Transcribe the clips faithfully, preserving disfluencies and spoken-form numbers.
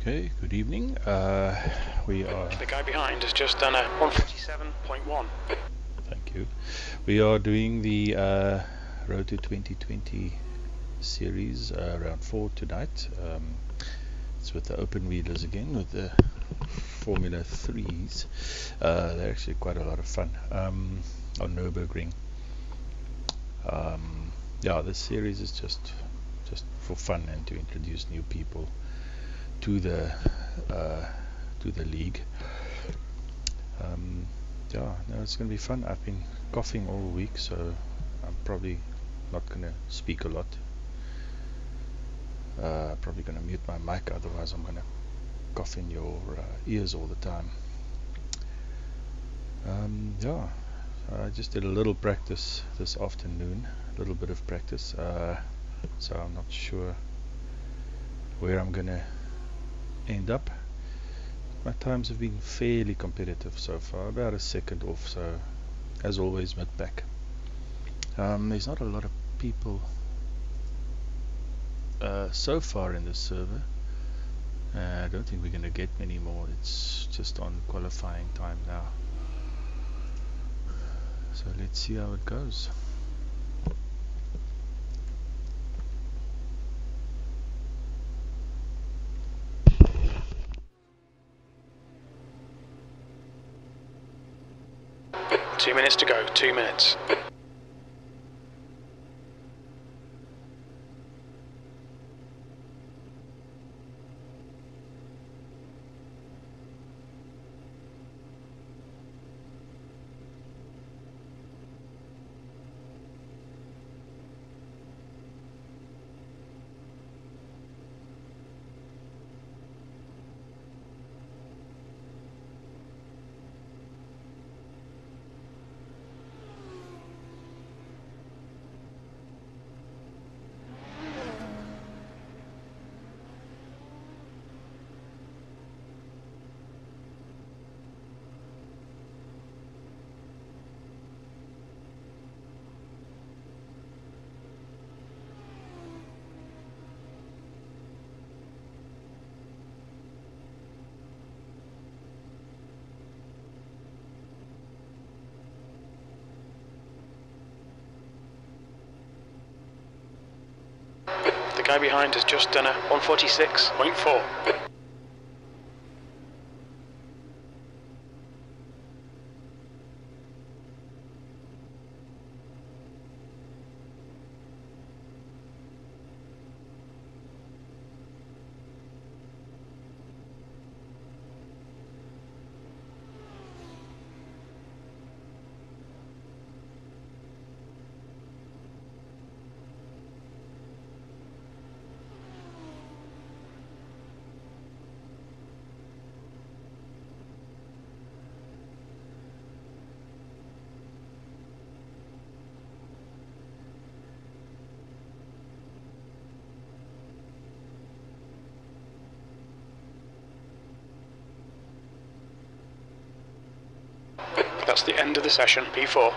Okay, good evening. Uh, we are. The guy behind has just done a one forty-seven point one. Thank you. We are doing the uh, Road to twenty twenty series, uh, round four tonight. Um, it's with the open wheelers again, with the Formula threes. Uh, they're actually quite a lot of fun um, on Nürburgring. Um, yeah, this series is just just for fun and to introduce new people to the uh, to the league. Um, yeah, no, it's going to be fun. I've been coughing all week, so I'm probably not going to speak a lot. Uh, probably going to mute my mic, otherwise I'm going to cough in your uh, ears all the time. Um, yeah, I just did a little practice this afternoon, a little bit of practice, uh, so I'm not sure where I'm going to end up. My times have been fairly competitive so far, about a second off, so as always mid pack. Um, there's not a lot of people uh, so far in this server. uh, I don't think we're going to get many more. It's just on qualifying time now, so let's see how it goes. Two minutes to go, two minutes. The guy behind has just done a one forty-six point four. That's the end of the session, P four.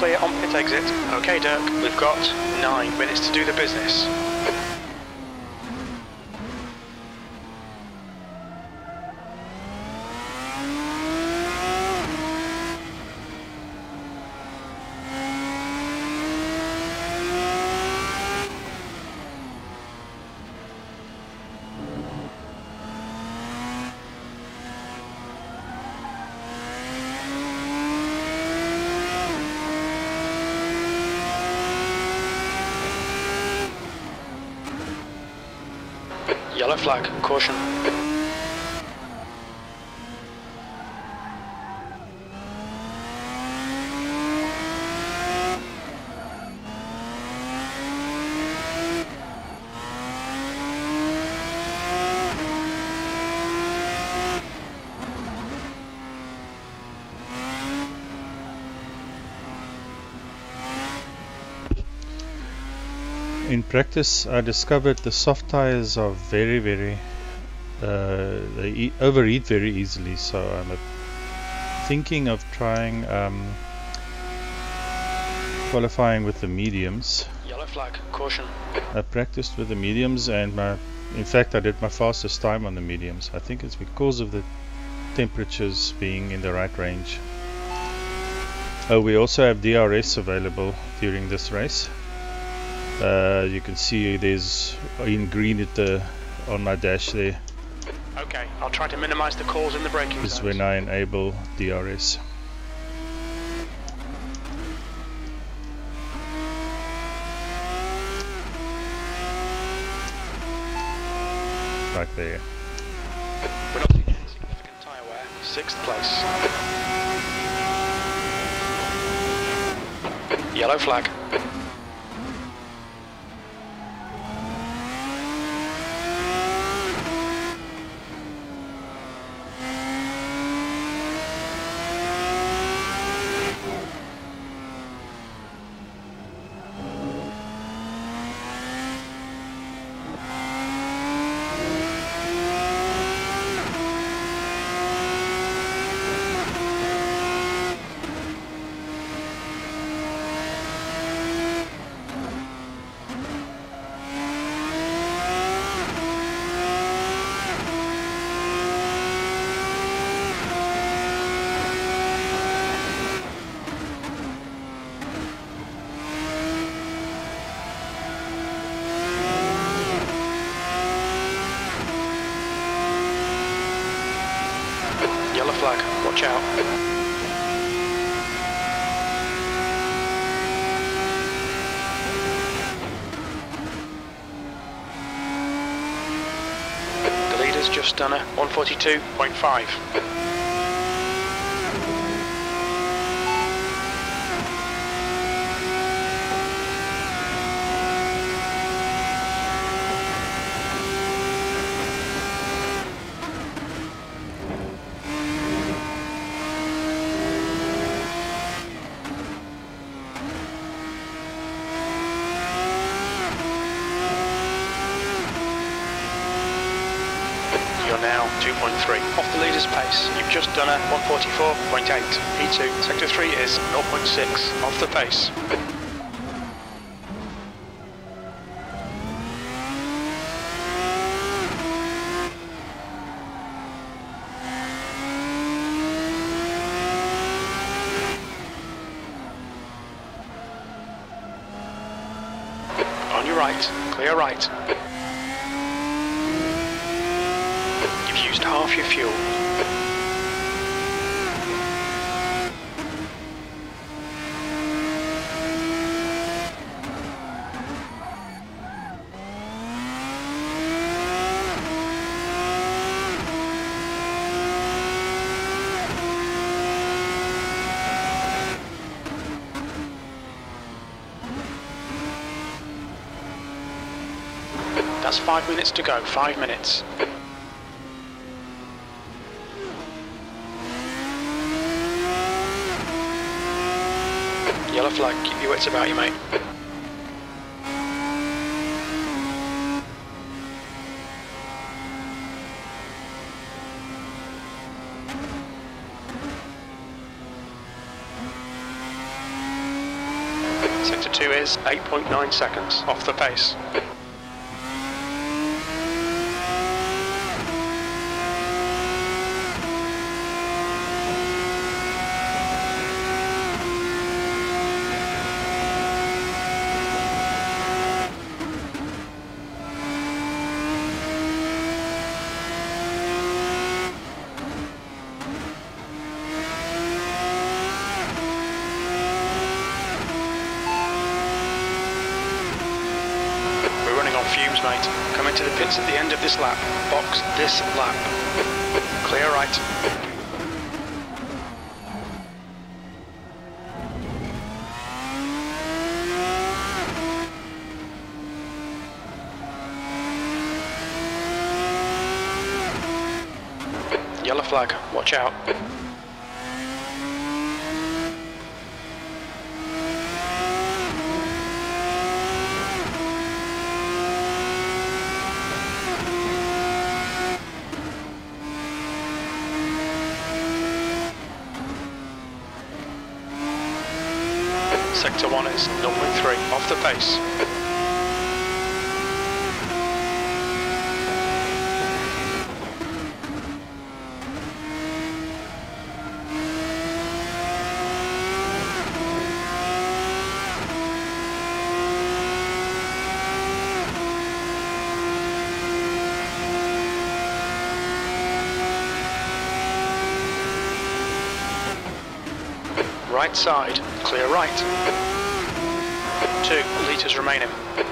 clear on pit exit. Okay, Dirk, we've got nine minutes to do the business. Yellow flag, caution. In practice, I discovered the soft tires are very, very uh, they e overheat very easily. So I'm uh, thinking of trying um, qualifying with the mediums. Yellow flag, caution. I practiced with the mediums, and my, in fact, I did my fastest time on the mediums. I think it's because of the temperatures being in the right range. Oh, we also have D R S available during this race. Uh, you can see there's in green at the on my dash there. Okay, I'll try to minimize the calls in the braking Is zones. when I enable D R S. Right there. We're not seeing any significant tyre wear. Sixth place. Yellow flag. Yellow flag, watch out. The leader's just done a one forty-two point five. You're now two point three off the leader's pace. You've just done a one forty-four point eight. P two, sector three is zero point six off the pace. On your right, clear right. You've used half your fuel. That's five minutes to go, five minutes. Yellow flag, keep your wits about you, mate. Sector two is eight point nine seconds off the pace. Fumes, mate. Come into the pits at the end of this lap. Box this lap. Clear right. Yellow flag. Watch out. Sector one is zero point three off the pace. Right side, clear right. Two litres remaining.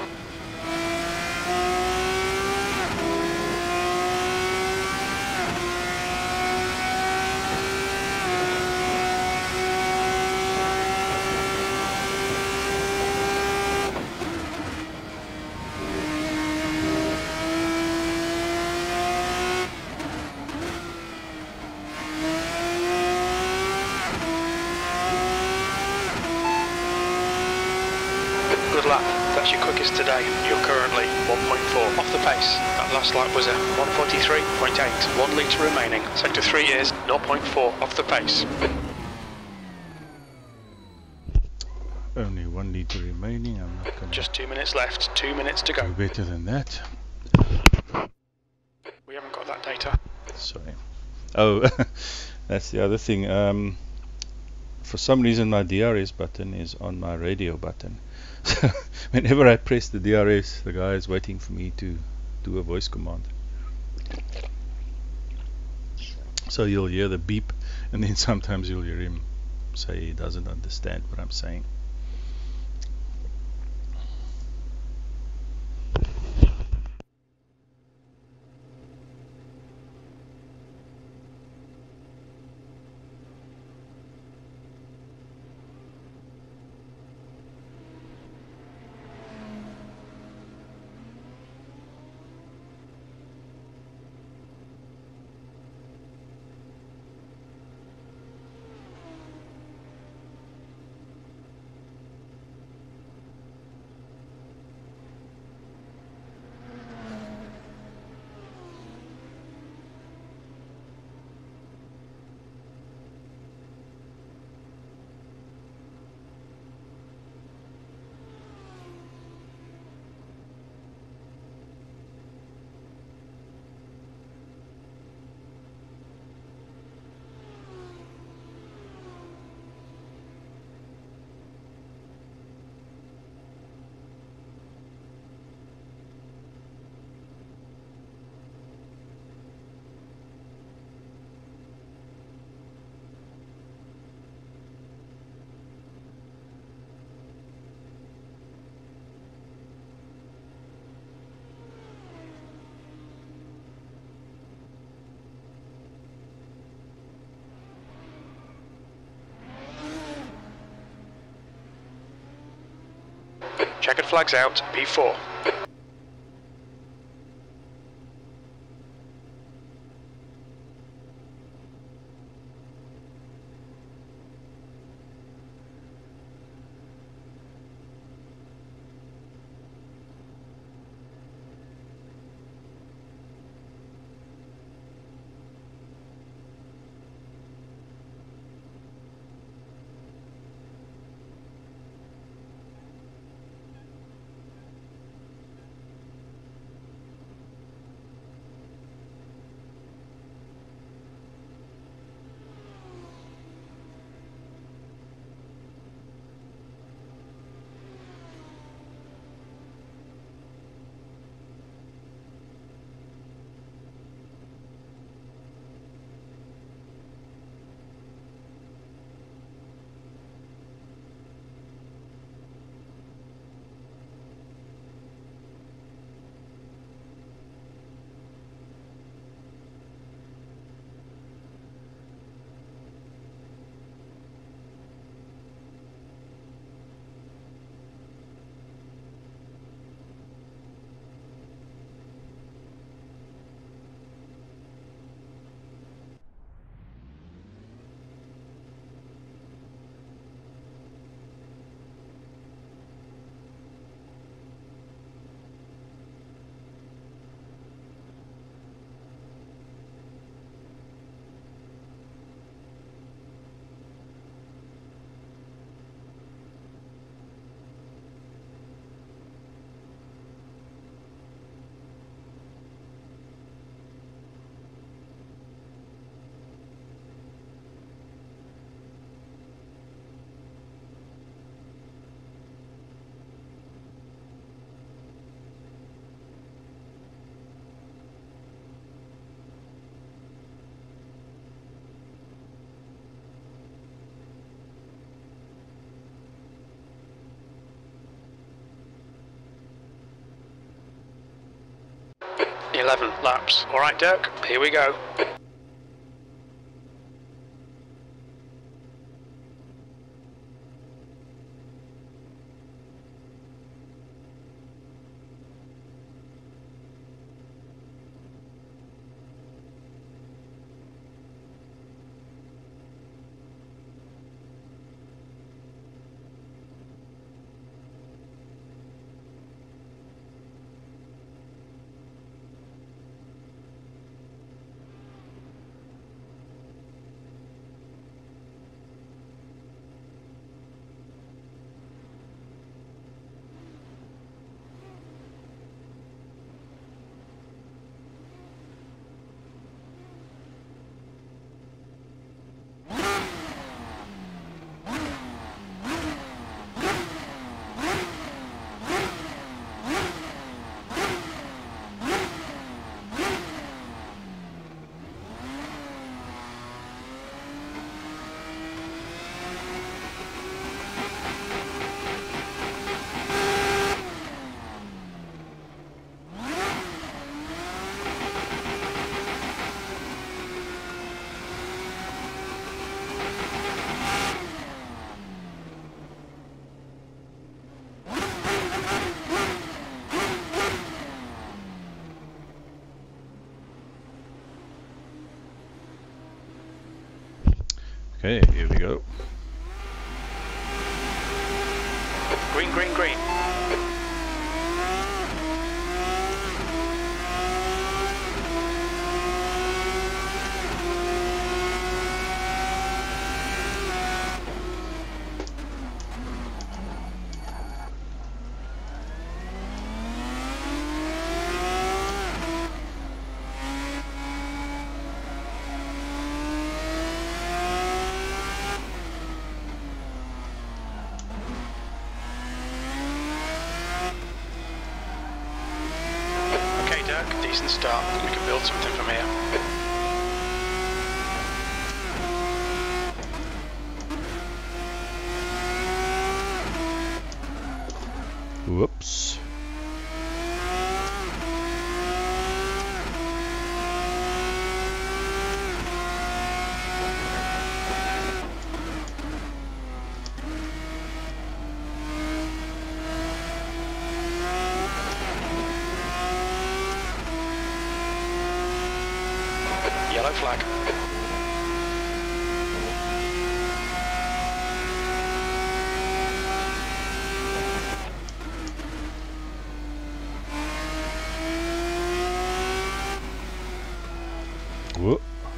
Good lap, that's your quickest today. You're currently one point four off the pace. That last lap was a one forty-three point eight, one litre remaining. Sector three is zero point four off the pace. Only one litre remaining. I'm not gonna Just two minutes left, two minutes to go. do better than that. We haven't got that data. Sorry. Oh, that's the other thing. Um, for some reason my D R S button is on my radio button. So whenever I press the D R S, the guy is waiting for me to do a voice command. So you'll hear the beep, and then sometimes you'll hear him say he doesn't understand what I'm saying. Checkered flags out, P four. eleven laps. Alright Dirk, here we go. Okay, here we go. Green, green, green. Decent start. We can build something from here. Whoops. Yellow flag. Whoop.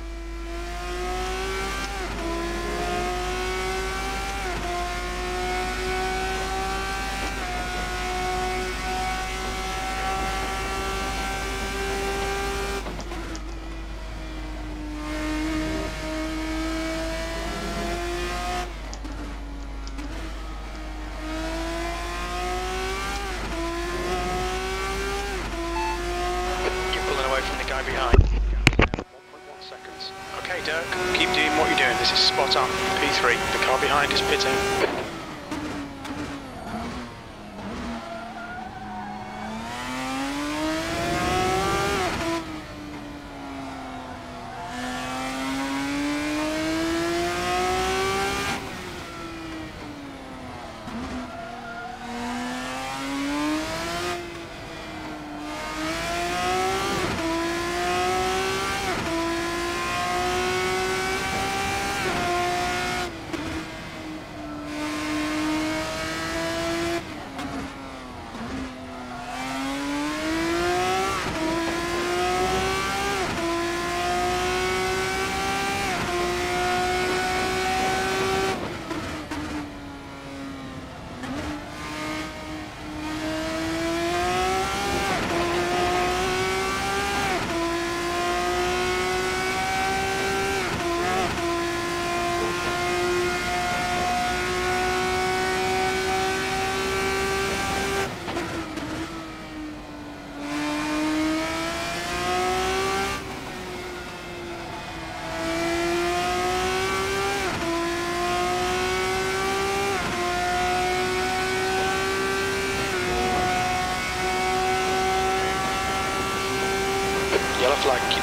Behind. one point one seconds. Okay, Dirk, keep doing what you're doing. This is spot on. P three. The car behind is pitting.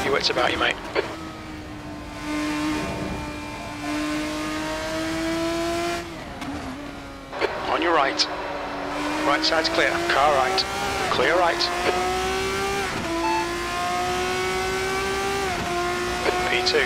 Your wits about you, mate. On your right. Right side's clear. Car right. Clear right. P two.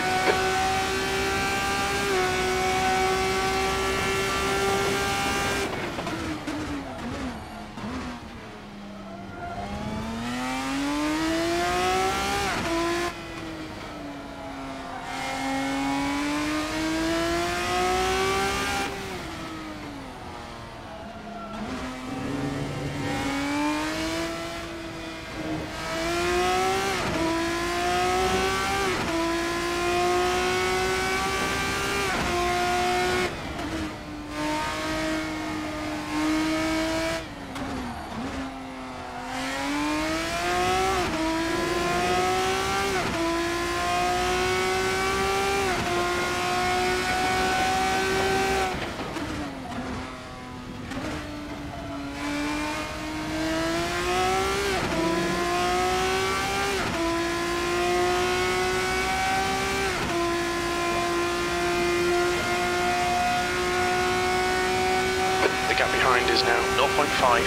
The gap behind is now zero point five.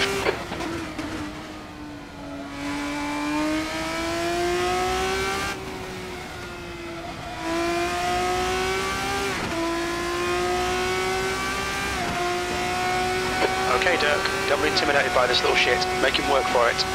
Okay, Dirk, don't be intimidated by this little shit. Make him work for it.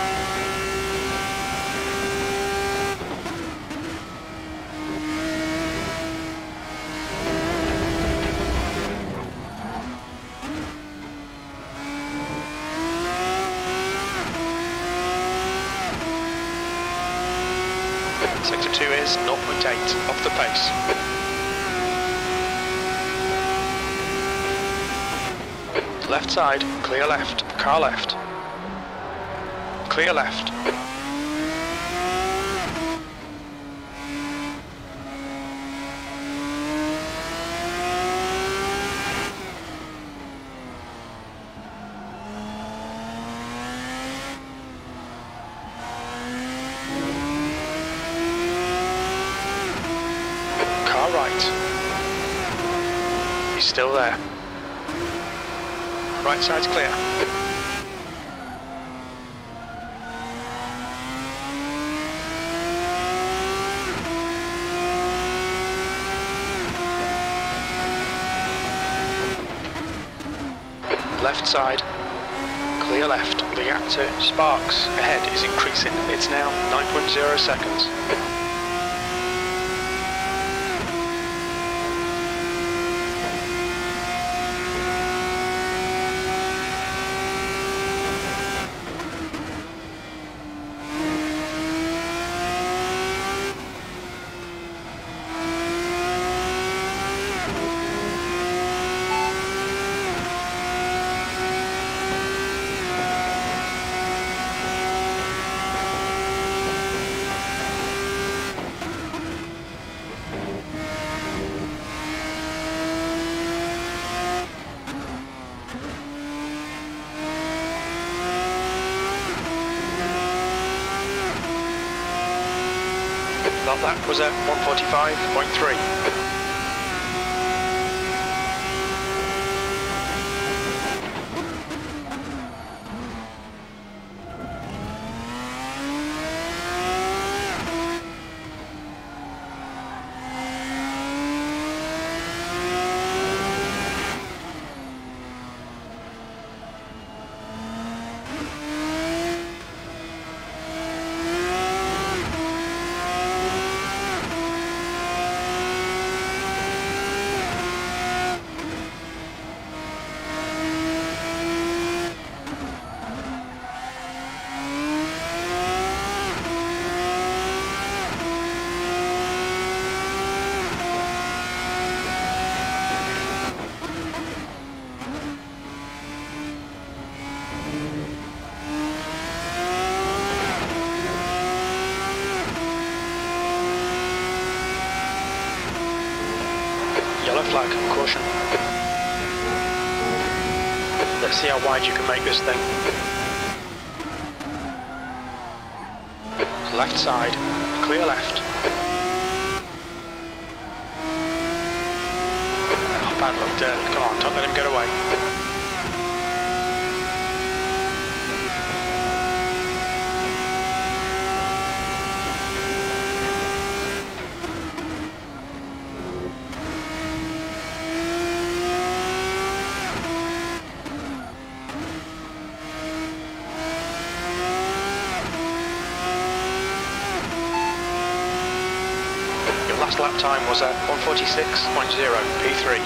Sector two is zero point eight, off the pace. Left side, clear left, car left. Clear left. Car right. He's still there. Right side's clear. Left side, clear left. The gap to Sparks ahead is increasing. It's now nine point zero seconds. That was at one forty-five point three. Yellow flag, caution. Let's see how wide you can make this thing. Left side, clear left. Oh, bad luck, Dirk. Come on, don't let him get away. Last lap time was at one forty-six point zero P three.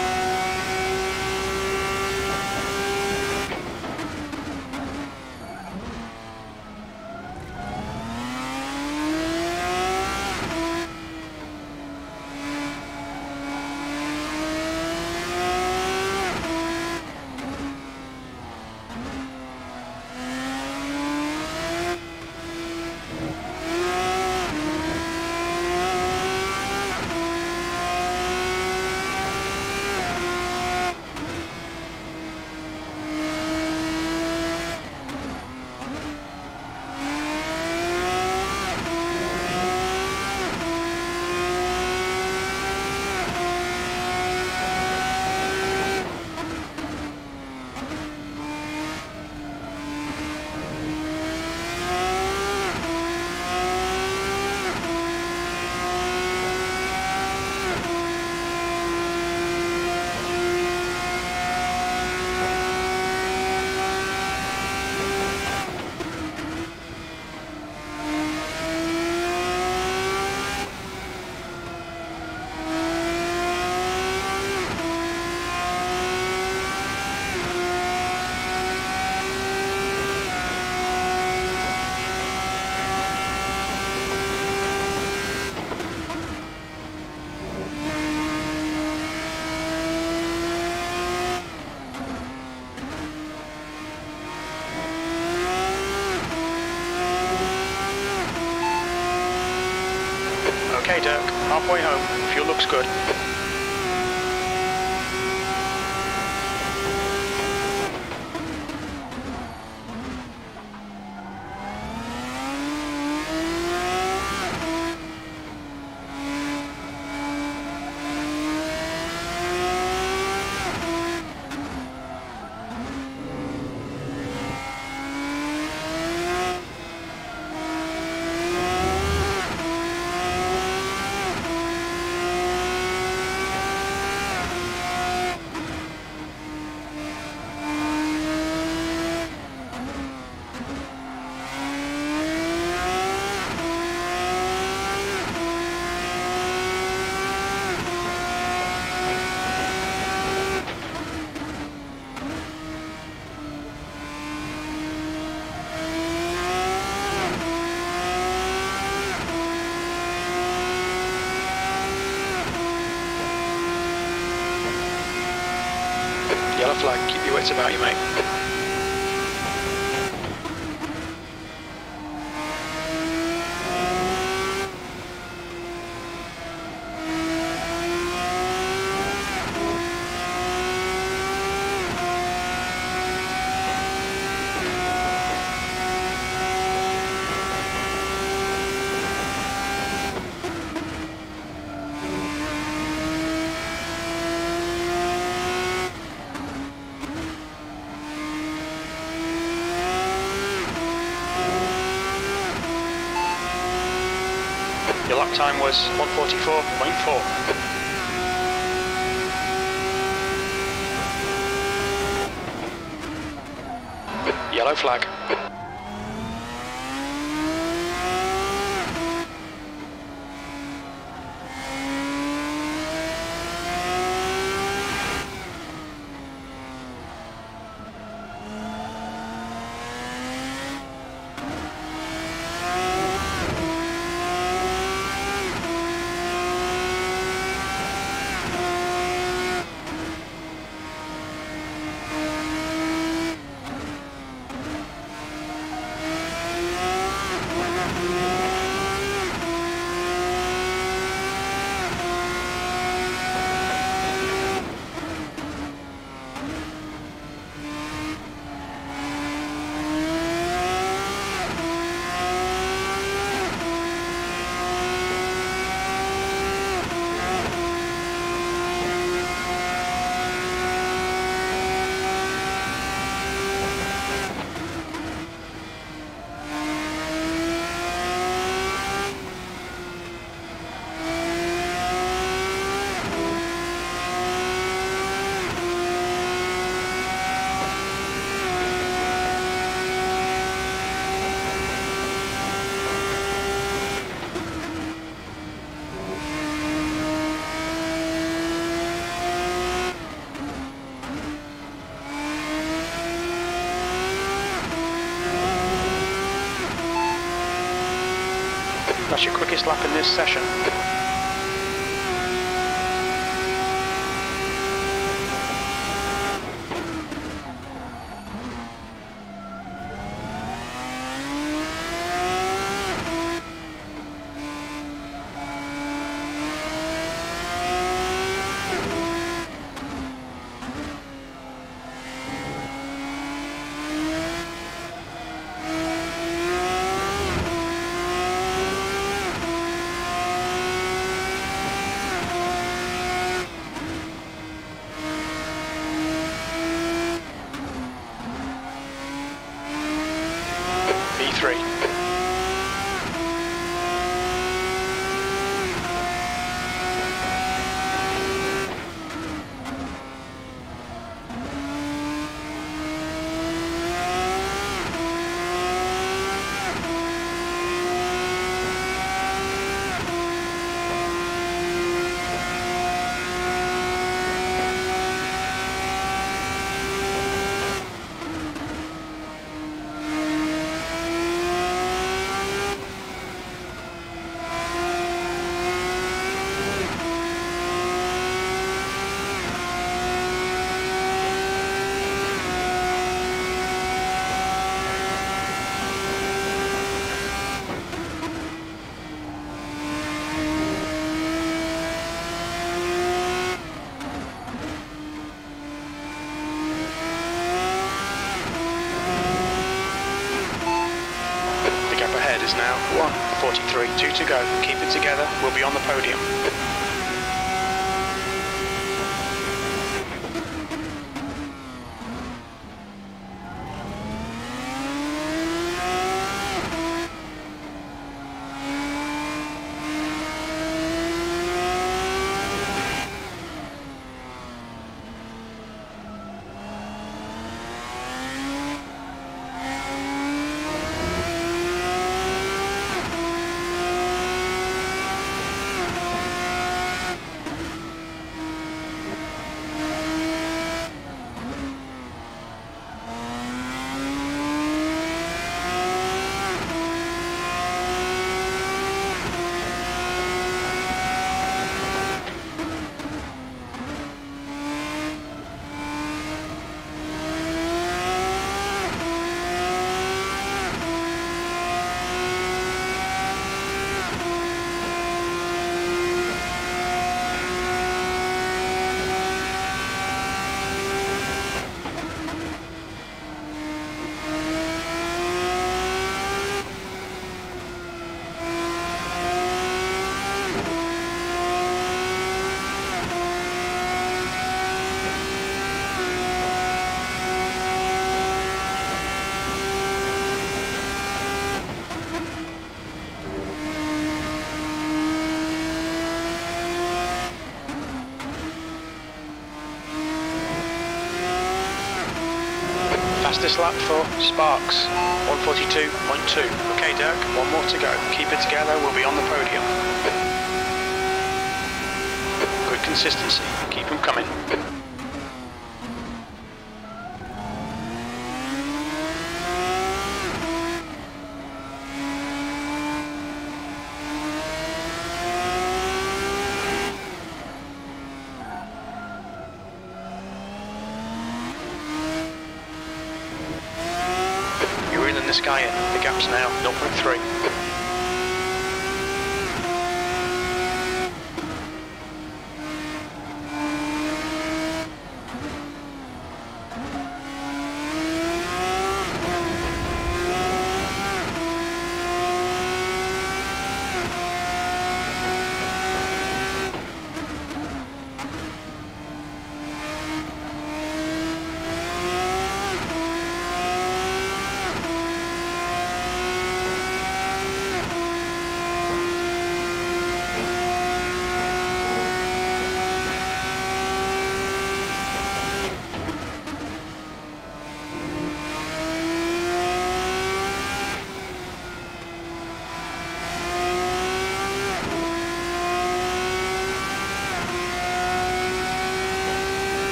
Okay, Dirk, halfway home. Fuel looks good. Yellow flag, keep your wits about you, mate. Your lap time was one forty-four point four. Yellow flag. That's your quickest lap in this session. Three. Is now one forty-three, two to go. Keep it together, we'll be on the podium. Fastest lap for Sparks, one forty-two point two. Okay, Dirk, one more to go. Keep it together, we'll be on the podium. Good consistency, keep them coming. The sky in. The gap's now zero point three.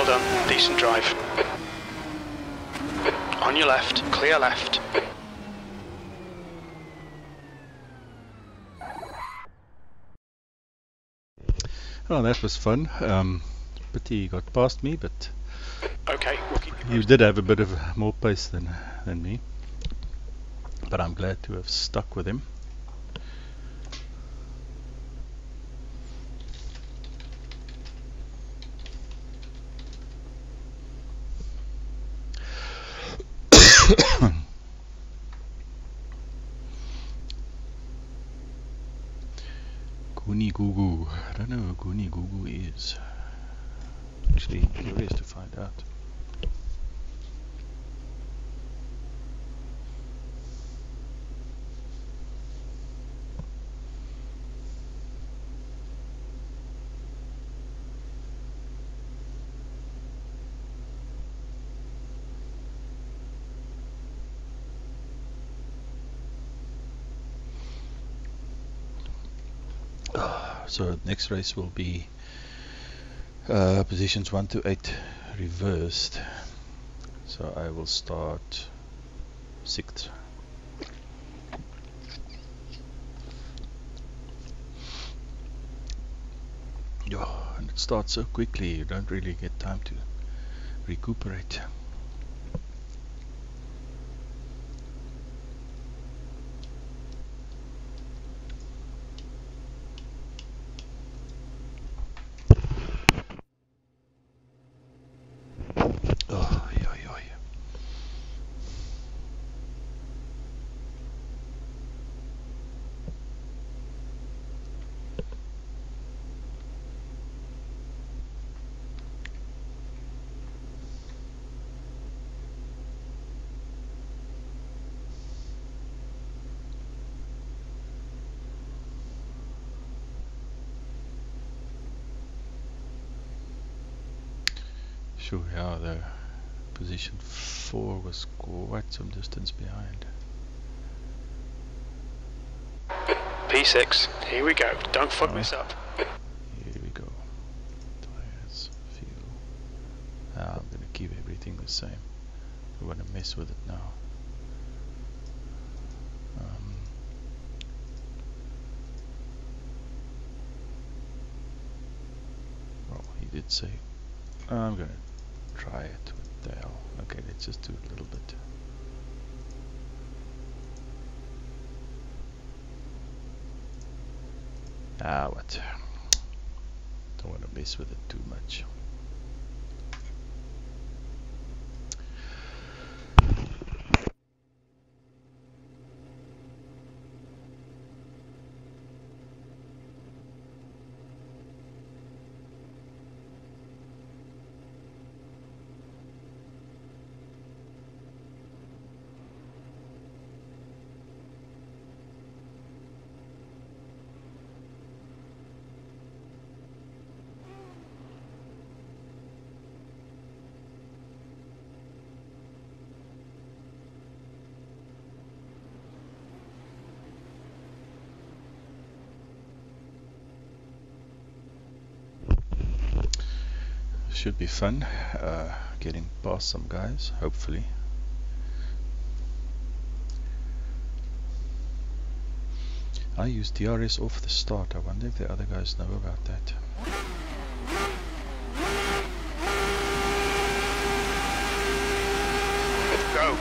Well done, decent drive. On your left, clear left. Oh, that was fun. Um, pity he got past me, but Okay, we'll keep you you posted. did have a bit of more pace than than me. But I'm glad to have stuck with him. Goonie Goo Goo. I don't know who Goonie Goo Goo is. Actually, curious to find out. So next race will be uh, positions one to eight reversed. So I will start sixth. Oh, and it starts so quickly, you don't really get time to recuperate. Oh, yeah, yeah, yeah. Sure, yeah, the position four was quite some distance behind. P six, here we go. Don't fuck Oh. this up. Here we go. Tires, fuel. Ah, I'm gonna keep everything the same. I want to mess with it now. Um, well, he did say I'm gonna try it. What the hell? Okay, let's just do a little bit. Ah, what? Don't want to mess with it too much. Should be fun, uh, getting past some guys, hopefully. I used D R S off the start. I wonder if the other guys know about that. Go.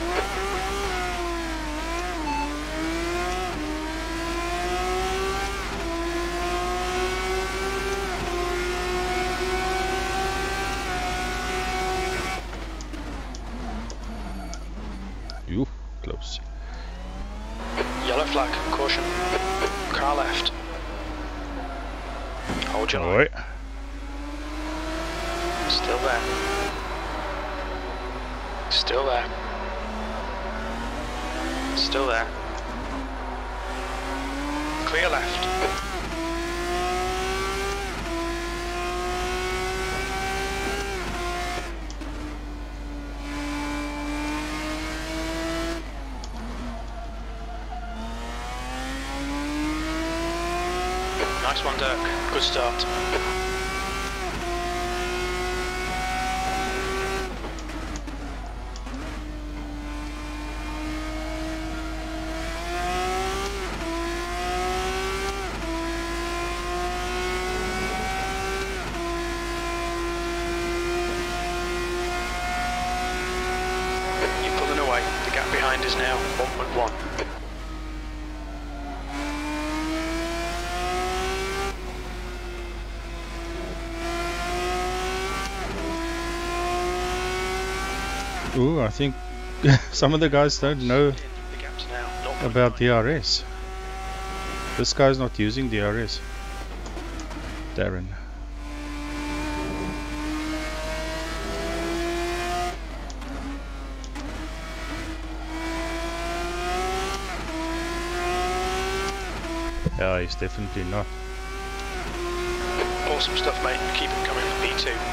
Ooh, close. Yellow flag, caution. Car left. Hold your line. Alright. Still there. Still there. Still there. Clear left. Nice one, Dirk. Good start. away. The gap behind is now one point one. Ooh, I think some of the guys don't know The gap's now zero point nine. about the R S. This guy's not using the R S. Darren. Yeah, he's definitely not. Awesome stuff, mate. Keep it coming for P two.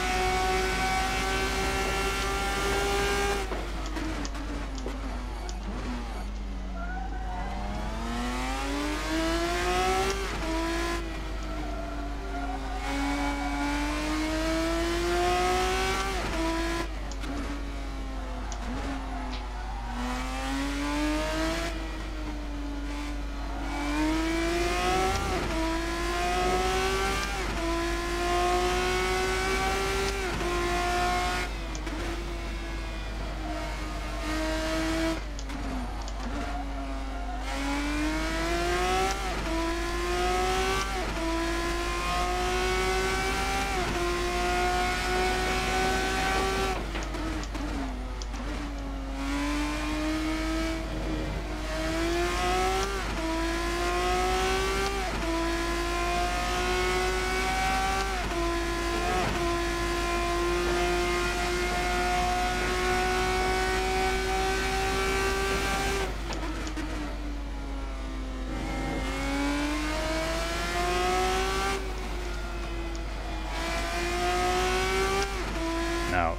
Now.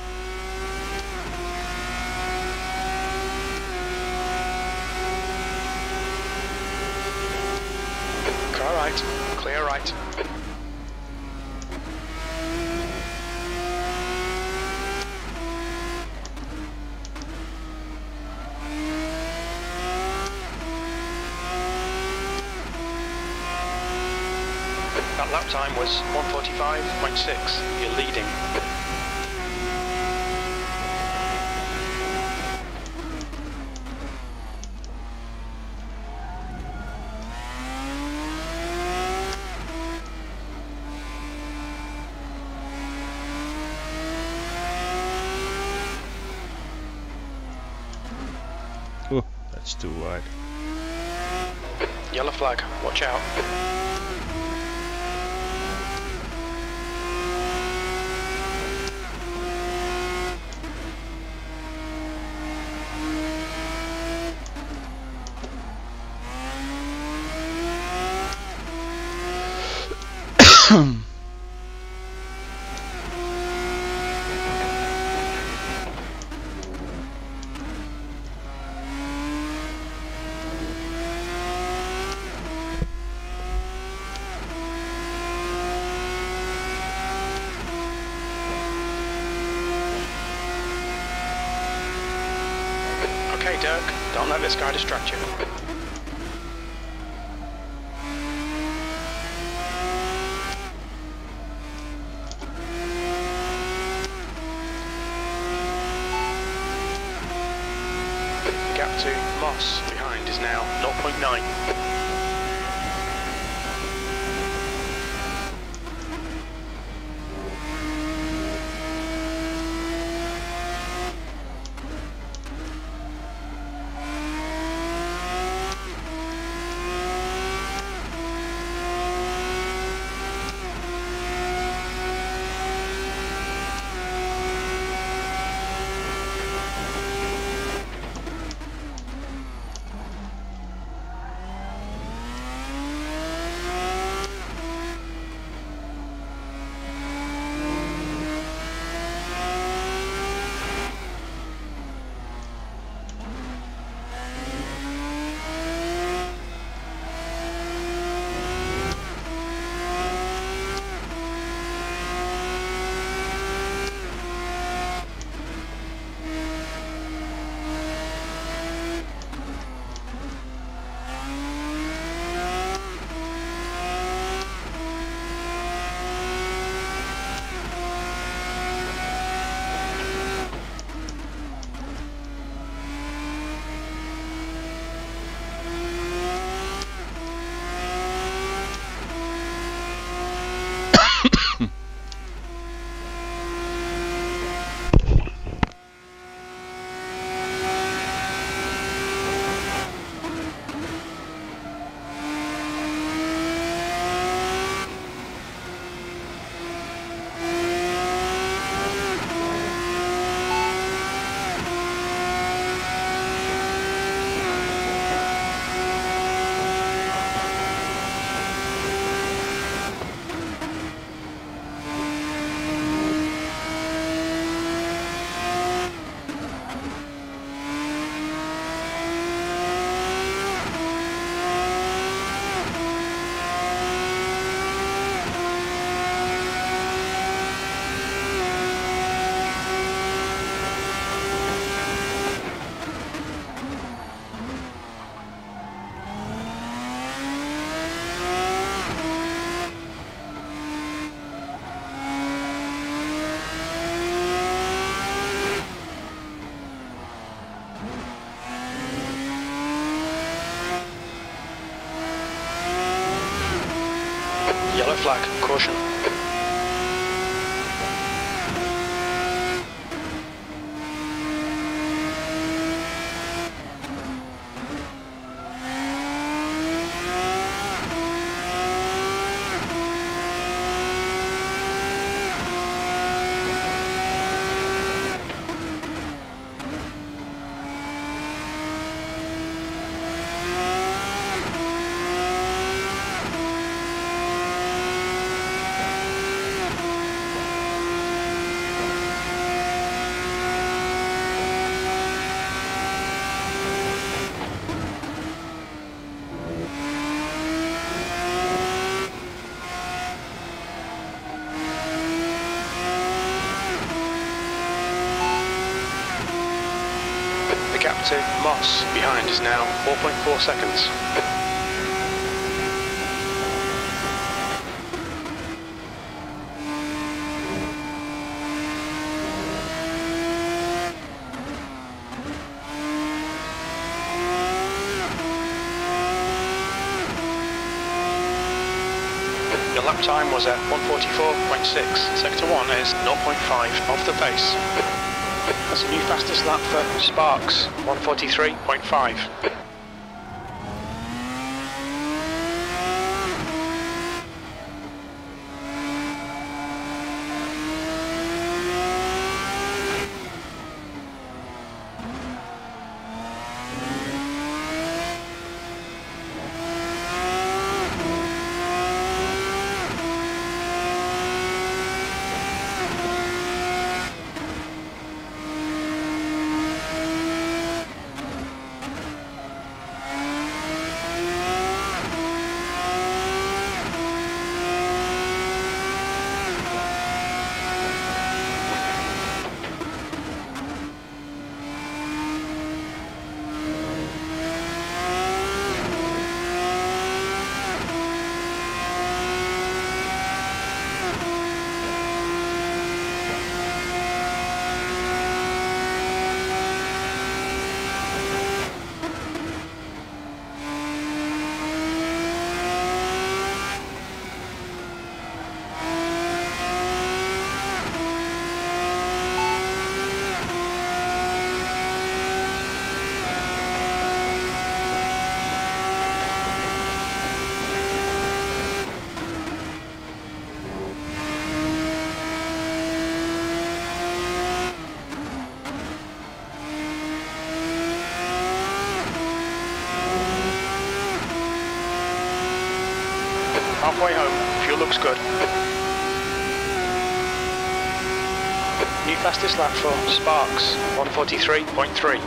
Car right, clear right. That lap time was one forty-five point six. You're leading. Oh, that's too wide. Yellow flag, watch out. Okay, Dirk, don't let this guy distract you. Gap to Moss behind is now zero point nine. flag, caution. The gap to Moss behind is now four point four seconds. Your lap time was at one forty-four point six. Sector one is zero point five off the pace. That's a new fastest lap for Sparks, one forty-three point five. Halfway home, fuel looks good. New fastest lap for Sparks, one forty-three point three.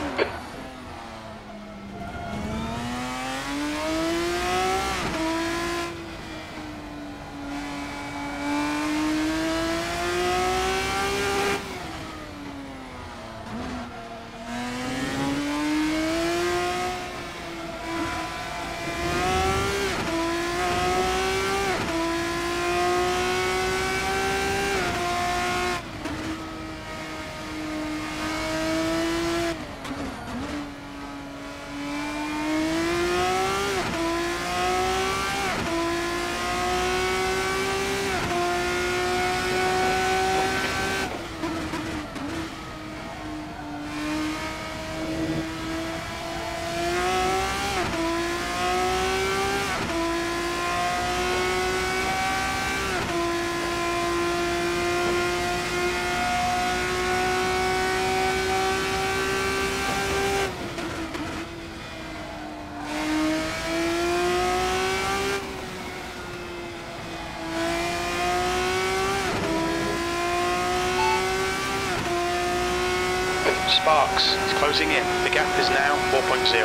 Sparks is closing in. The gap is now four point zero.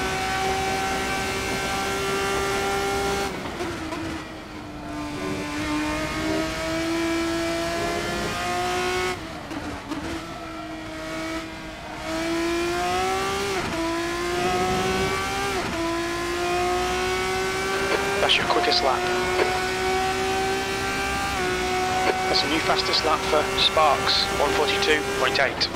That's your quickest lap. That's a new fastest lap for Sparks, one forty-two point eight.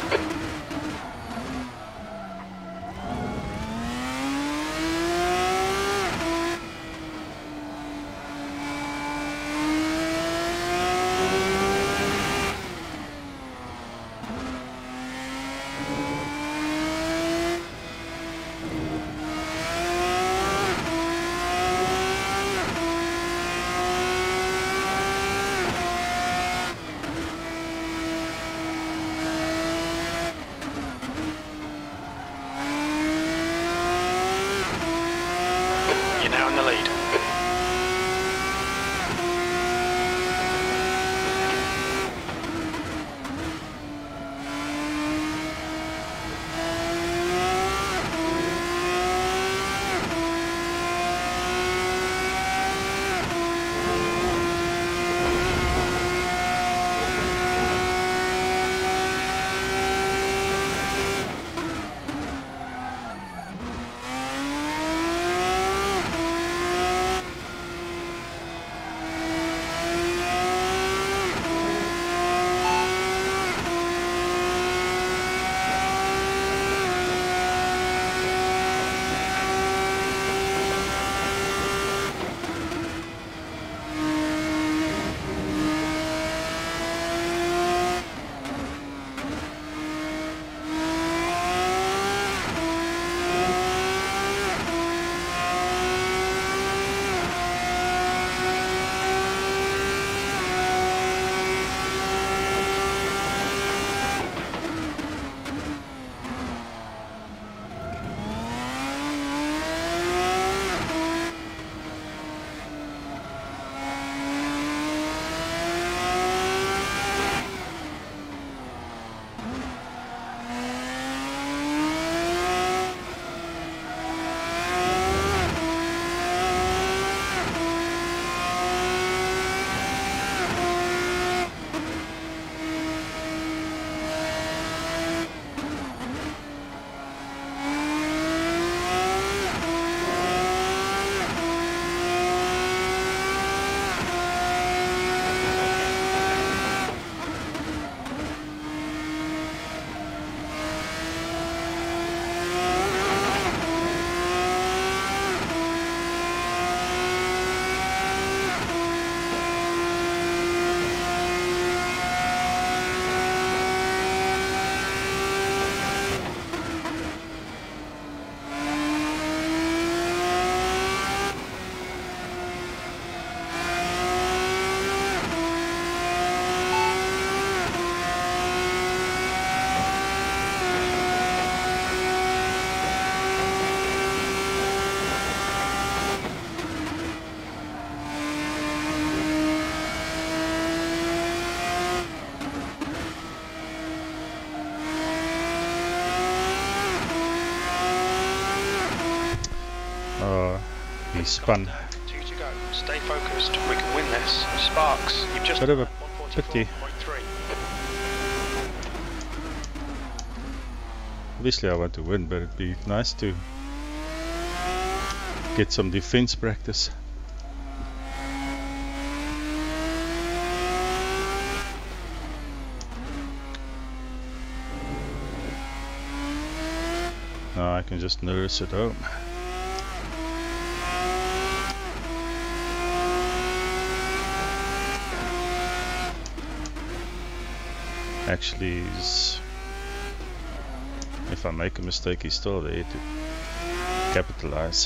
actually spun. Two to go. Stay focused. We can win this. Sparks, you've just Bit of a pity. Obviously I want to win, but it'd be nice to get some defense practice. Now I can just nurse at home. Actually, he's, if I make a mistake, he's still there to capitalize.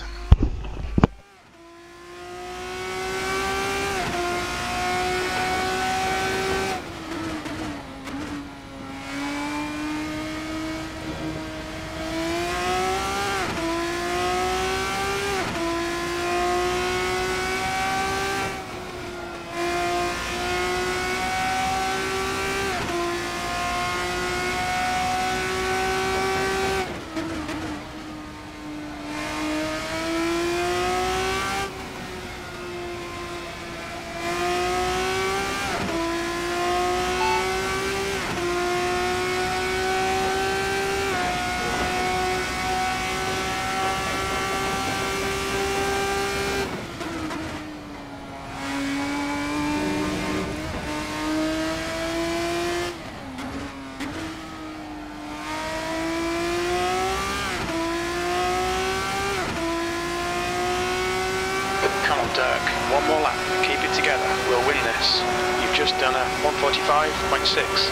Dirk, one more lap, keep it together, we'll win this. You've just done a one forty-five point six.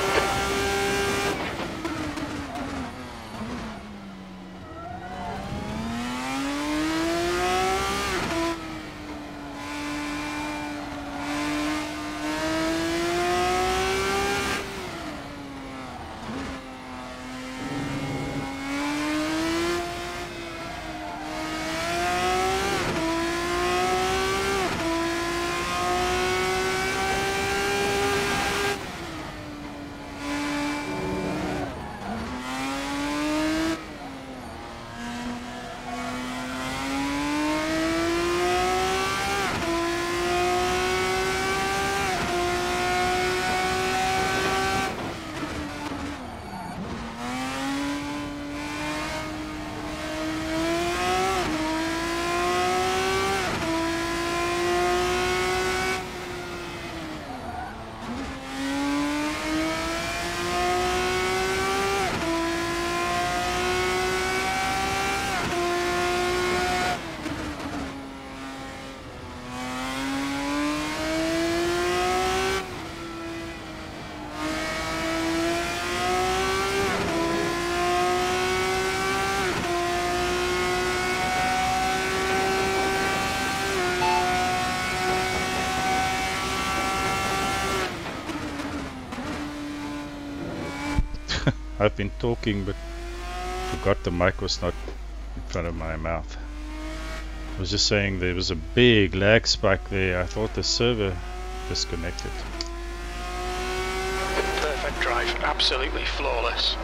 I've been talking but forgot the mic was not in front of my mouth. I was just saying there was a big lag spike there. I thought the server disconnected. Perfect drive, absolutely flawless.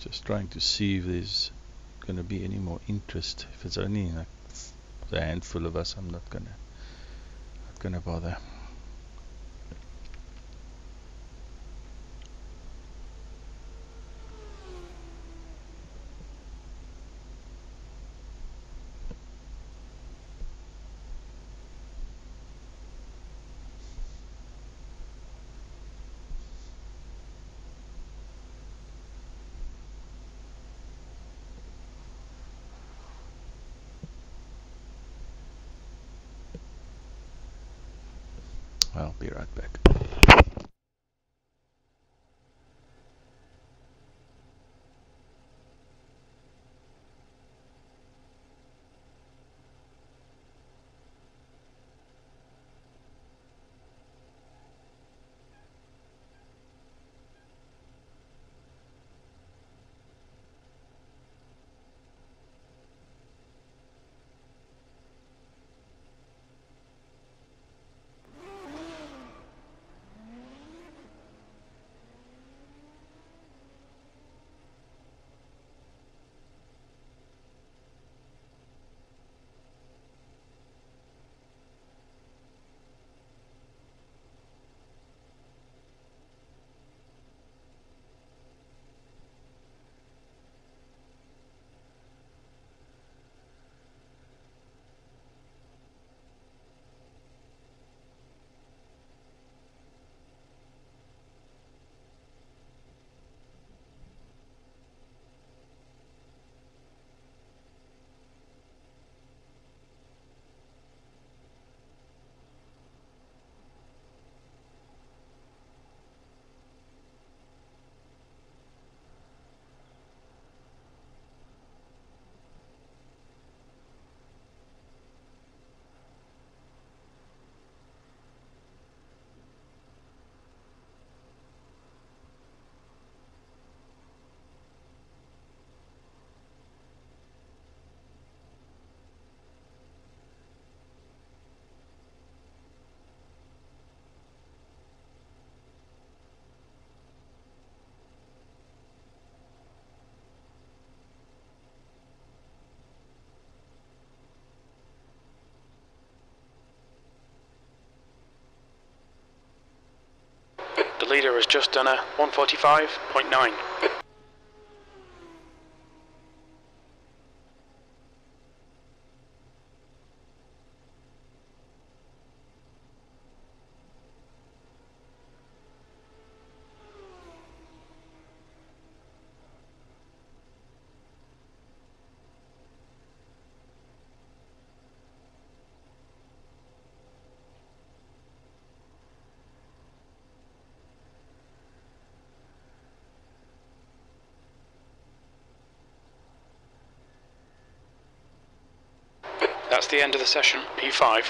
Just trying to see if there's going to be any more interest. If it's only like a handful of us, I'm not gonna not gonna bother. I'll be right back. The leader has just done a one forty-five point nine. That's the end of the session, P five.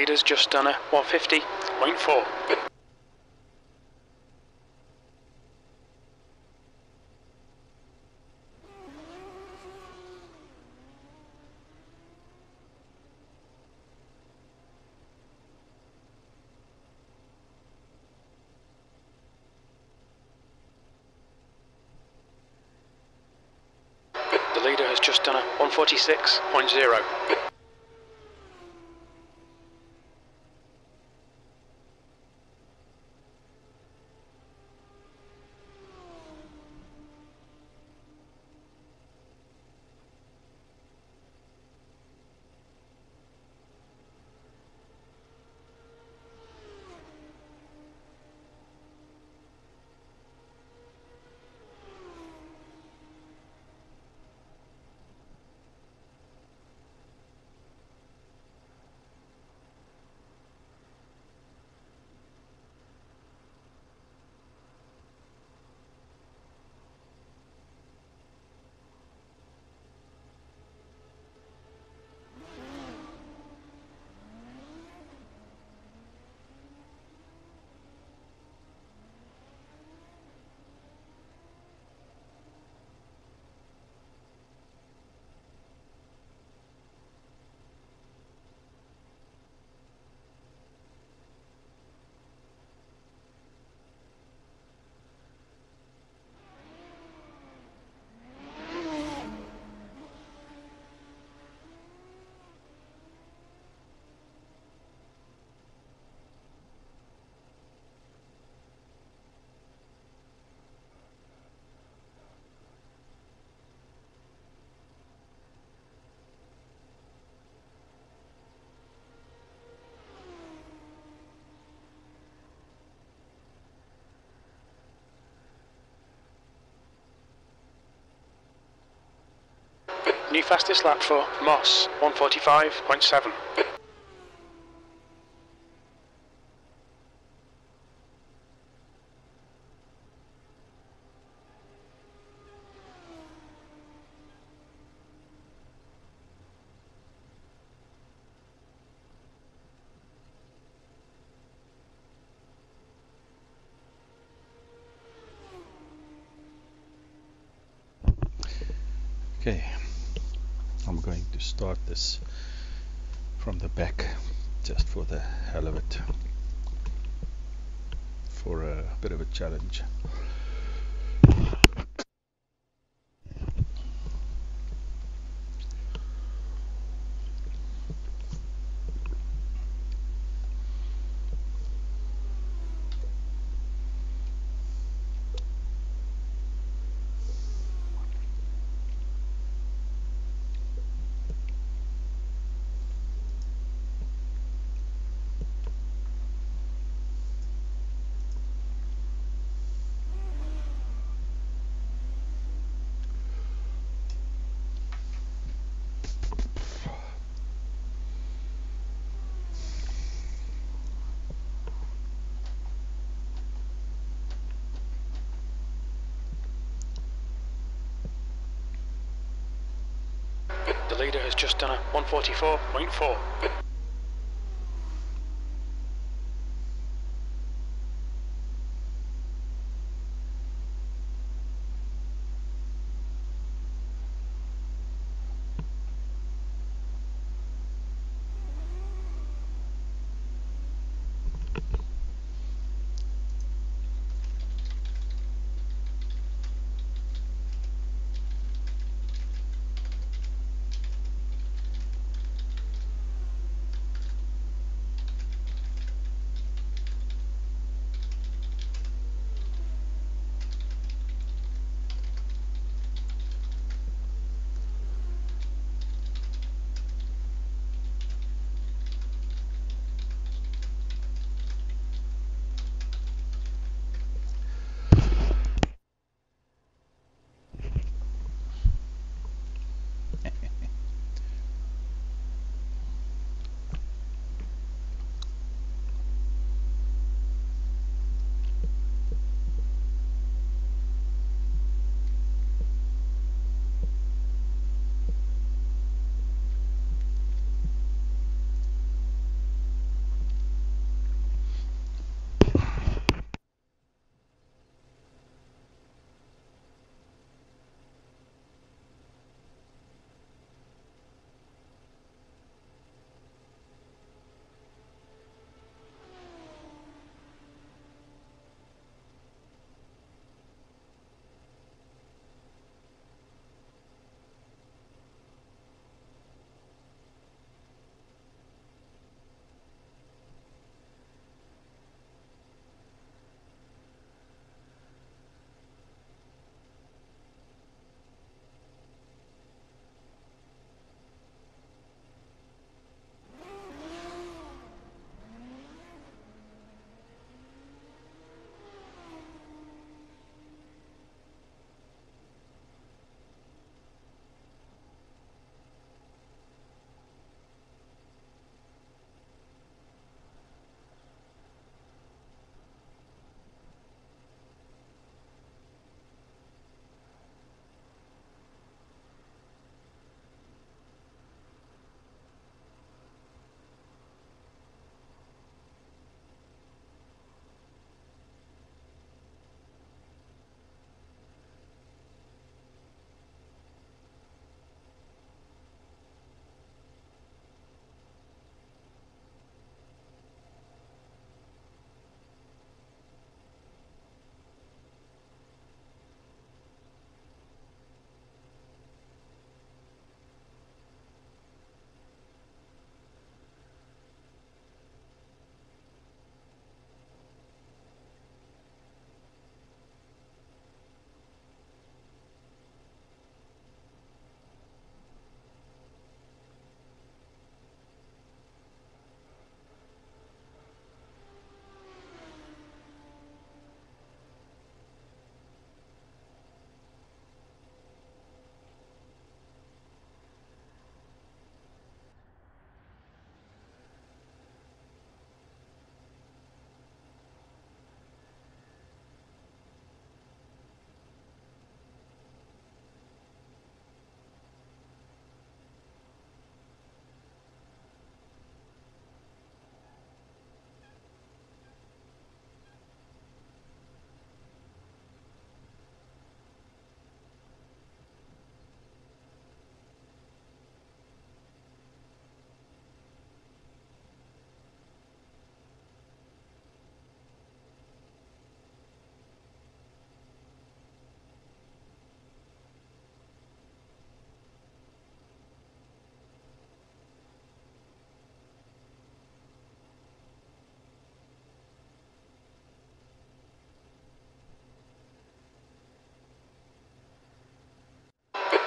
leader's just done a one fifty point four. The leader has just done a one forty-six point zero. New fastest lap for Moss, one forty-five point seven. Okay, I'm going to start this from the back just for the hell of it, for a bit of a challenge. The leader has just done a one forty-four point four.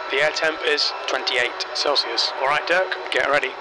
The air temp is twenty-eight Celsius. Alright Dirk, get ready.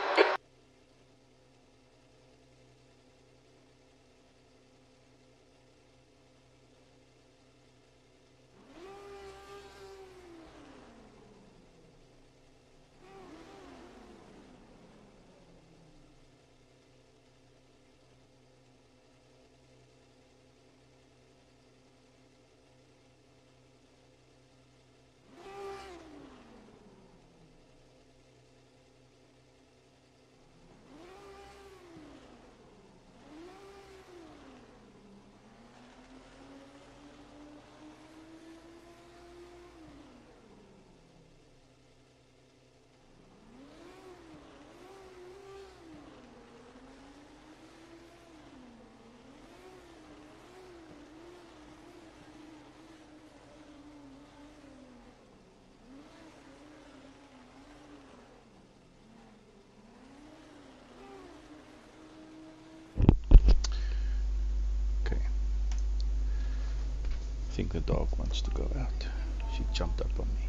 I think the dog wants to go out. She jumped up on me.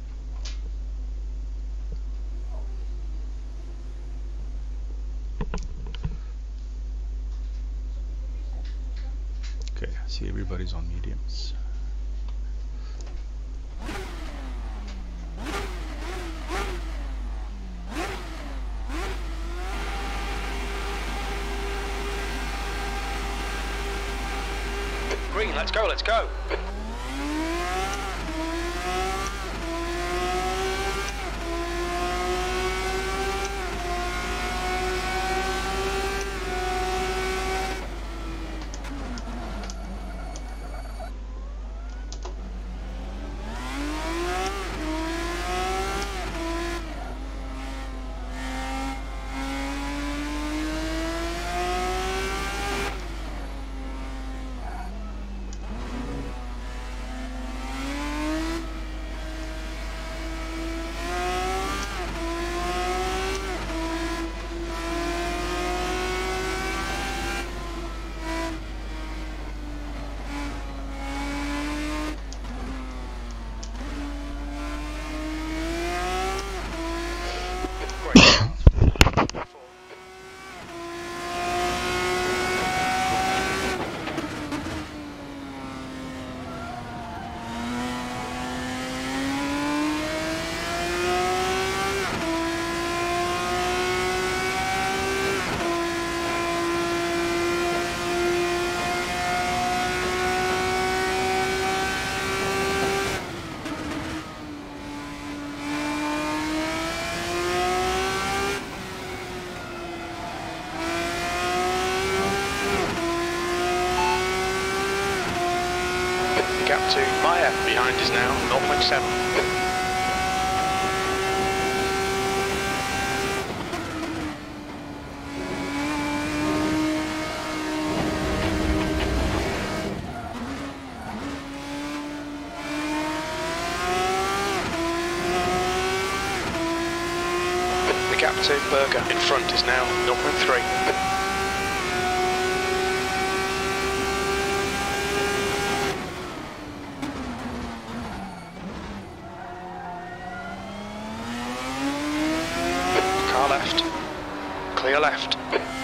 Okay, I see everybody's on mediums. Green, let's go, let's go. Gap to Maya behind is now zero point seven. The gap to Berger in front is now zero point three. Left, clear left.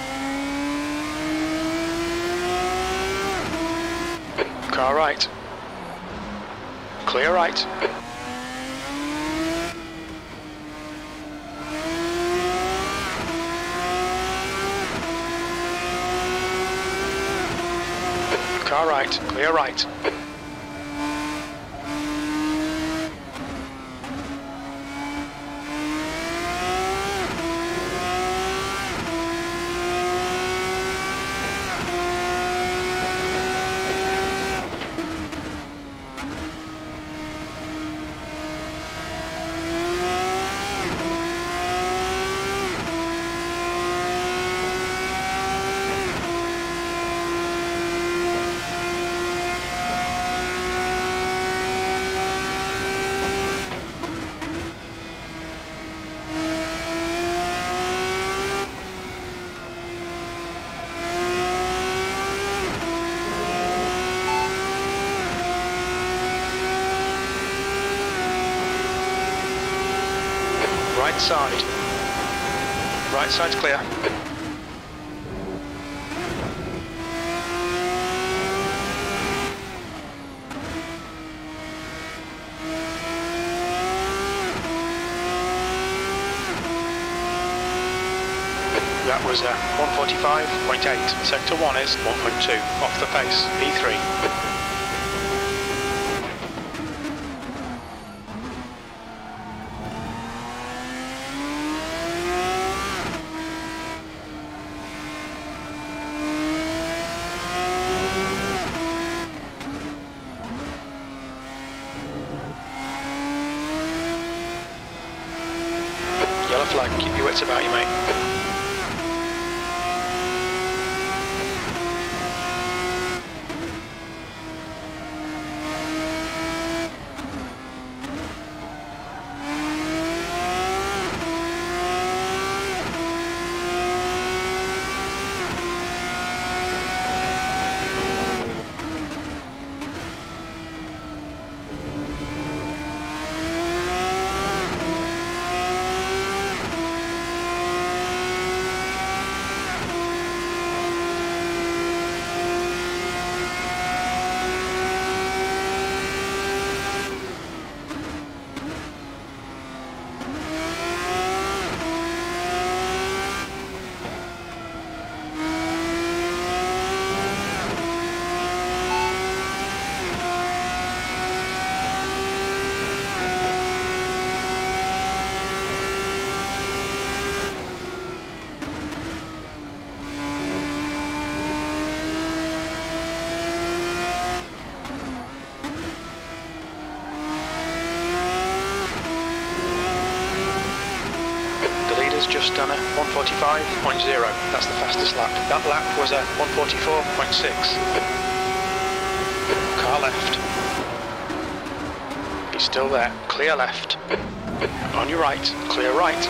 Car right, clear right. Car right, clear right. right side. Right side's clear. That was a one forty-five point eight. Sector one is one point two. Off the pace, P three. Yellow flag, keep your wits about you, mate. Just done a one forty-five point zero. That's the fastest lap. That lap was a one forty-four point six. Car left. He's still there. Clear left. On your right. Clear right.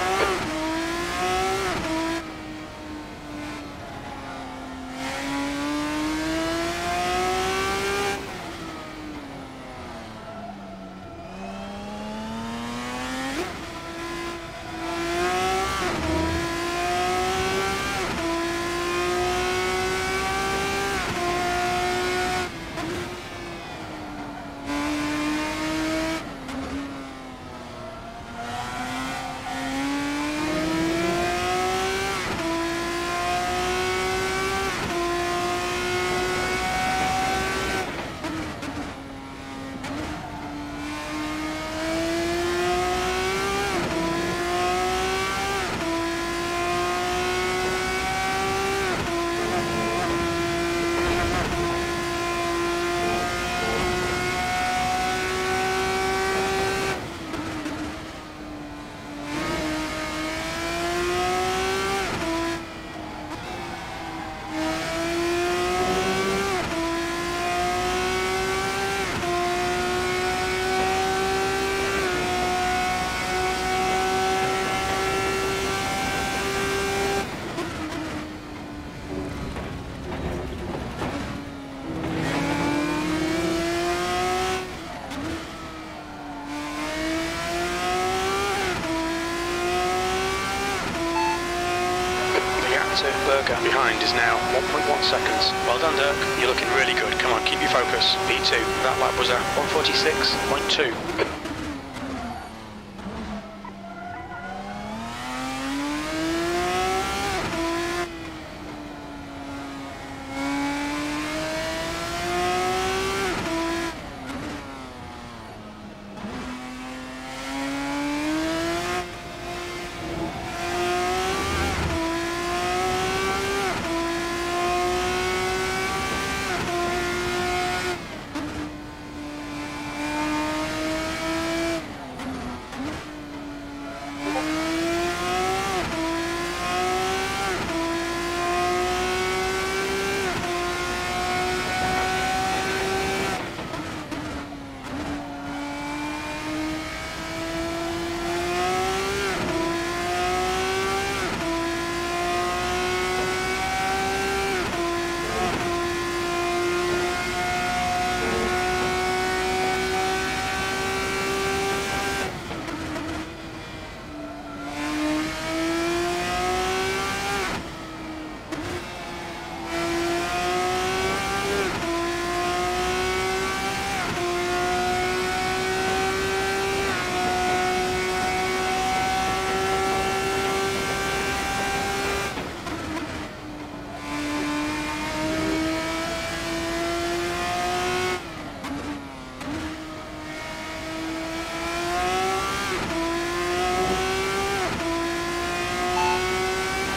Burger behind is now one point one seconds. Well done, Dirk. You're looking really good. Come on, keep your focus. P two. That lap was a one forty-six point two.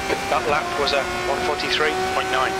That lap was a one forty-three point nine.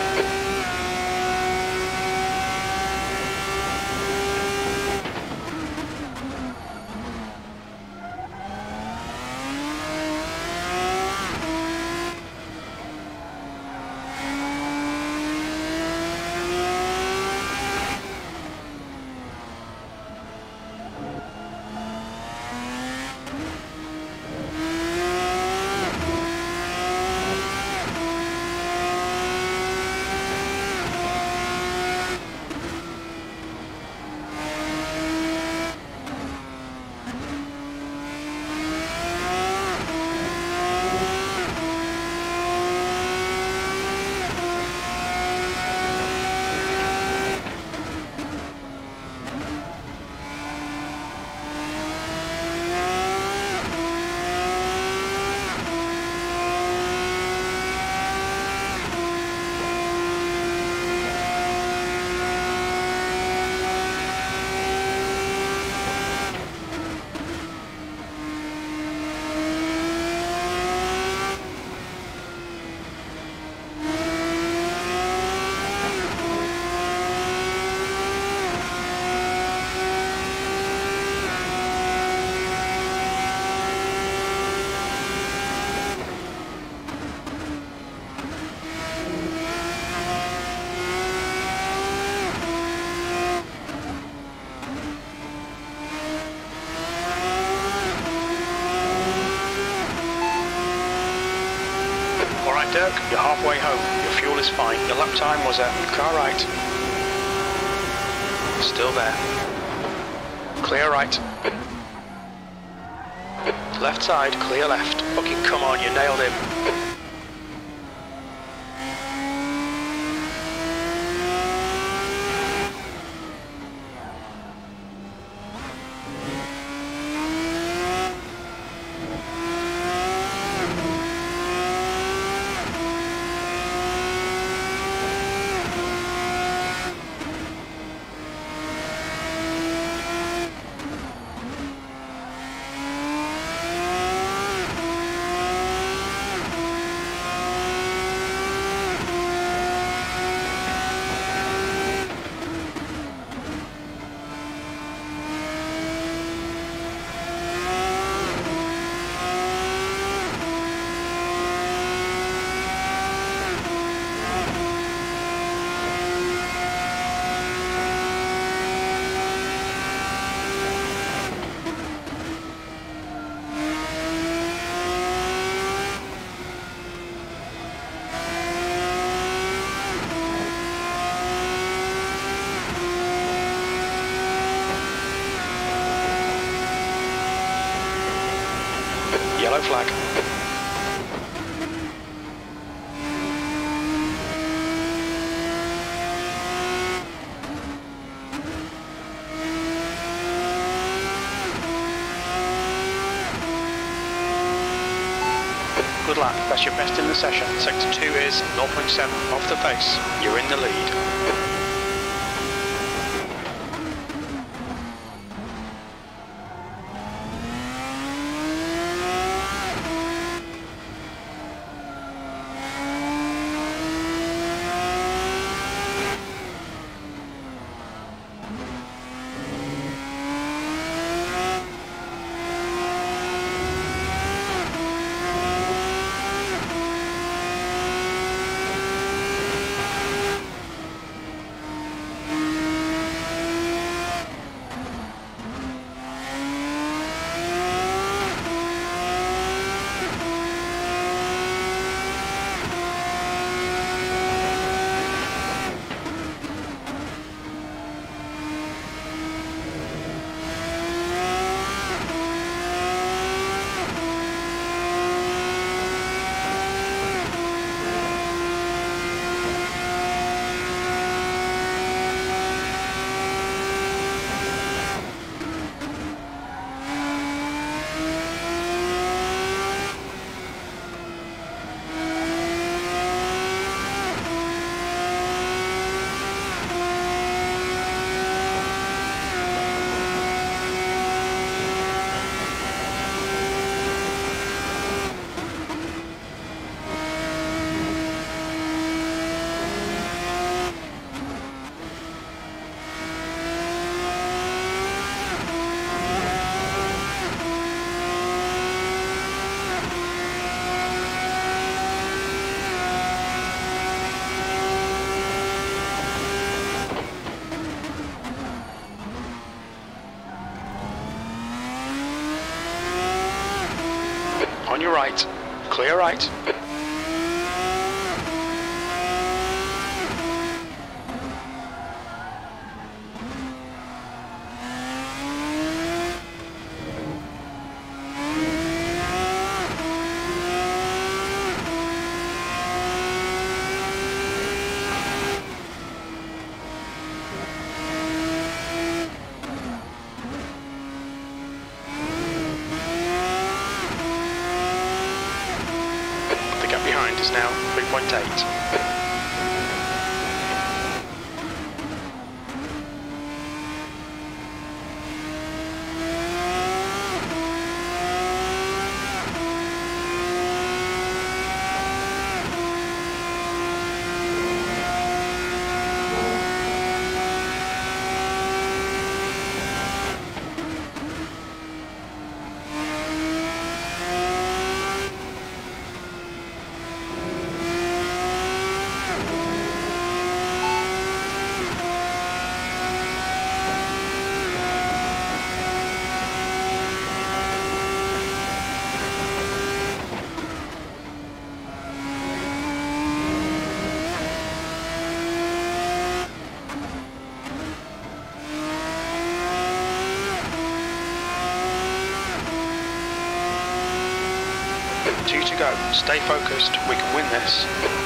Dirk, you're halfway home. Your fuel is fine. Your lap time was a car right. Still there. Clear right. Left side, clear left. Fucking come on, you nailed him. Yellow flag. Good lap, that's your best in the session. Sector two is zero point seven off the pace. You're in the lead. on your right, clear right. Behind is now three point eight. Two to go. Stay focused. We can win this.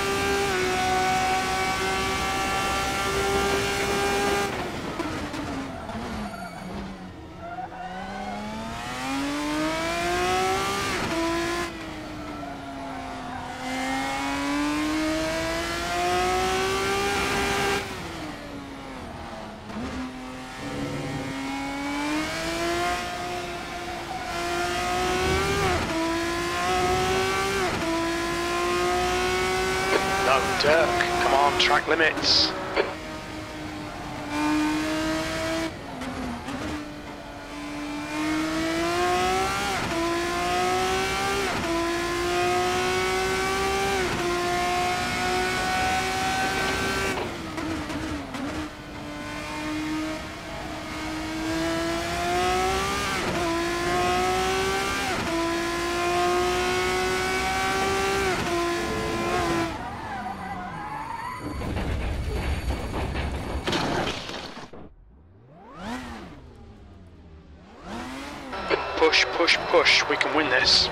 No, Dirk, come on, track limits. Push, push, push, we can win this.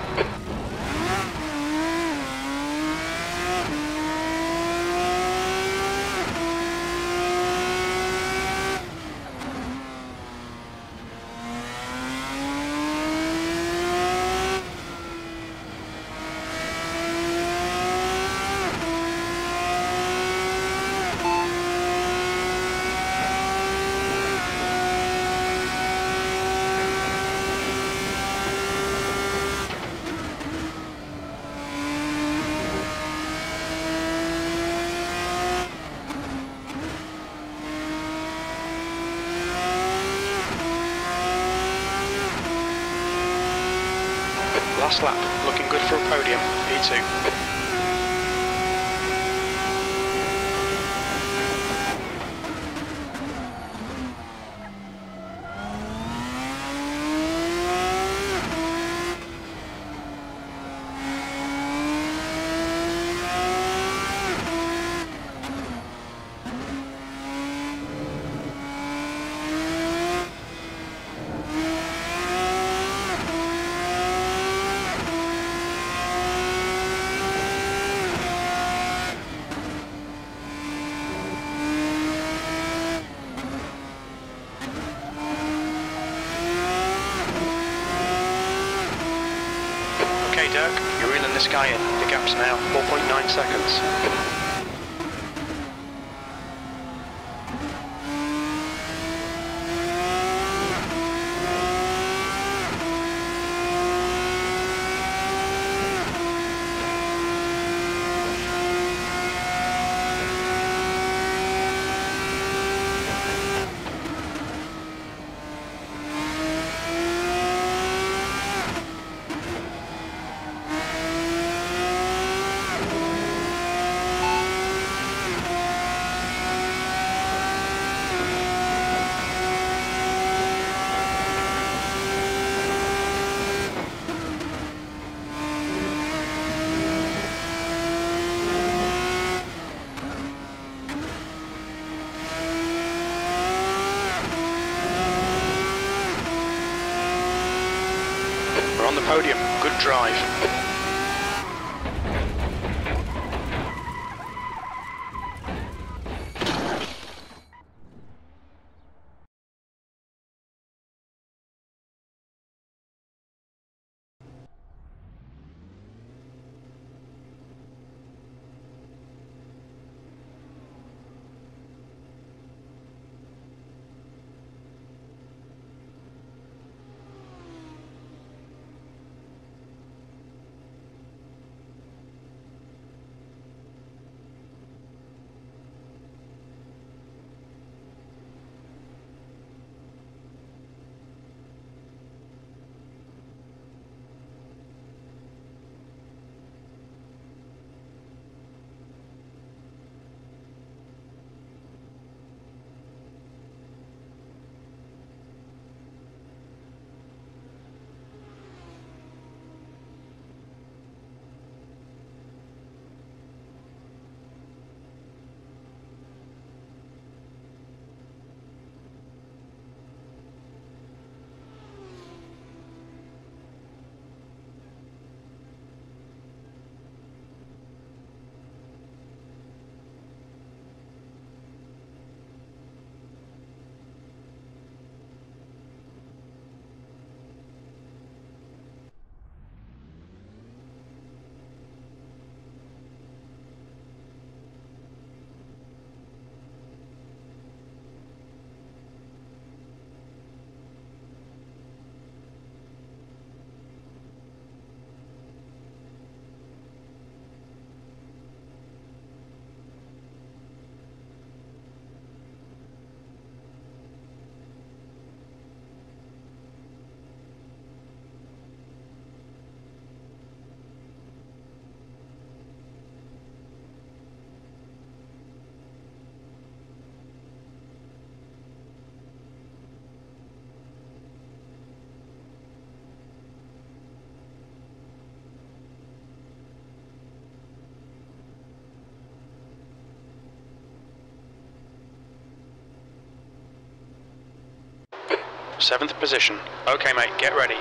Last lap, looking good for a podium, P two. Okay Dirk, you're reeling this guy in. The gap's now four point nine seconds. podium. Good drive. Seventh position. Okay, mate, get ready.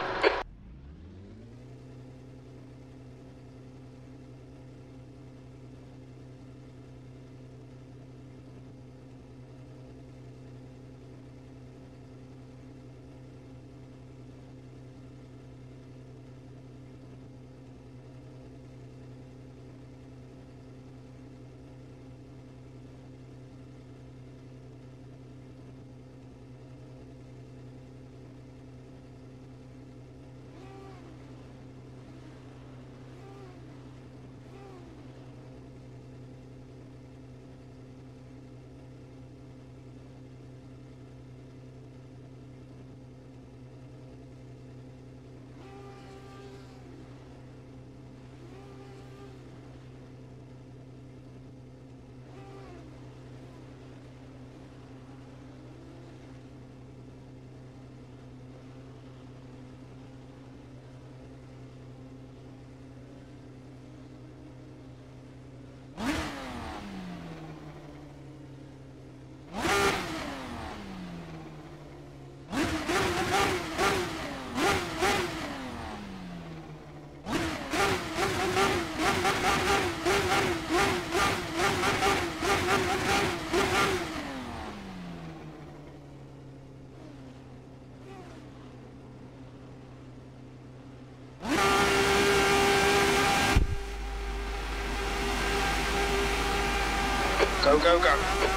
Go, go, go.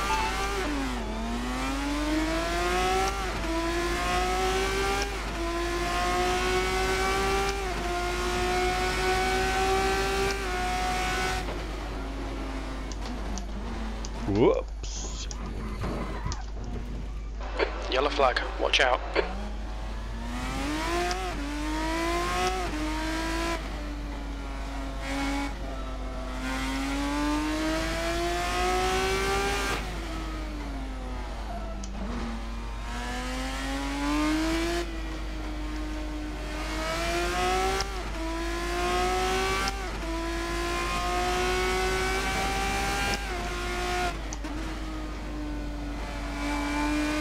Whoops. Yellow flag, watch out.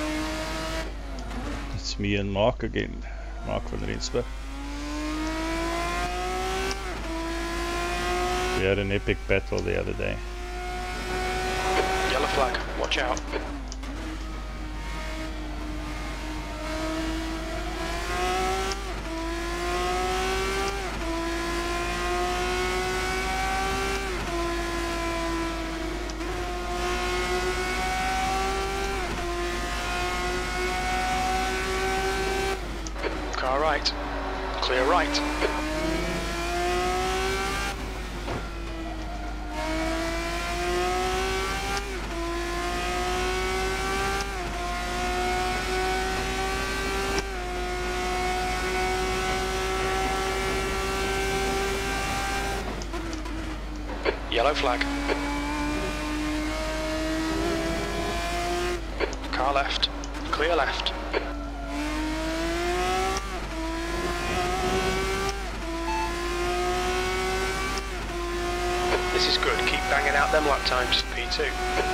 Me and Mark again, Mark van Rensburg. We had an epic battle the other day. Yellow flag, watch out. Car right, clear right. Yellow flag. Car left, clear left. This is good, keep banging out them lap times, P two.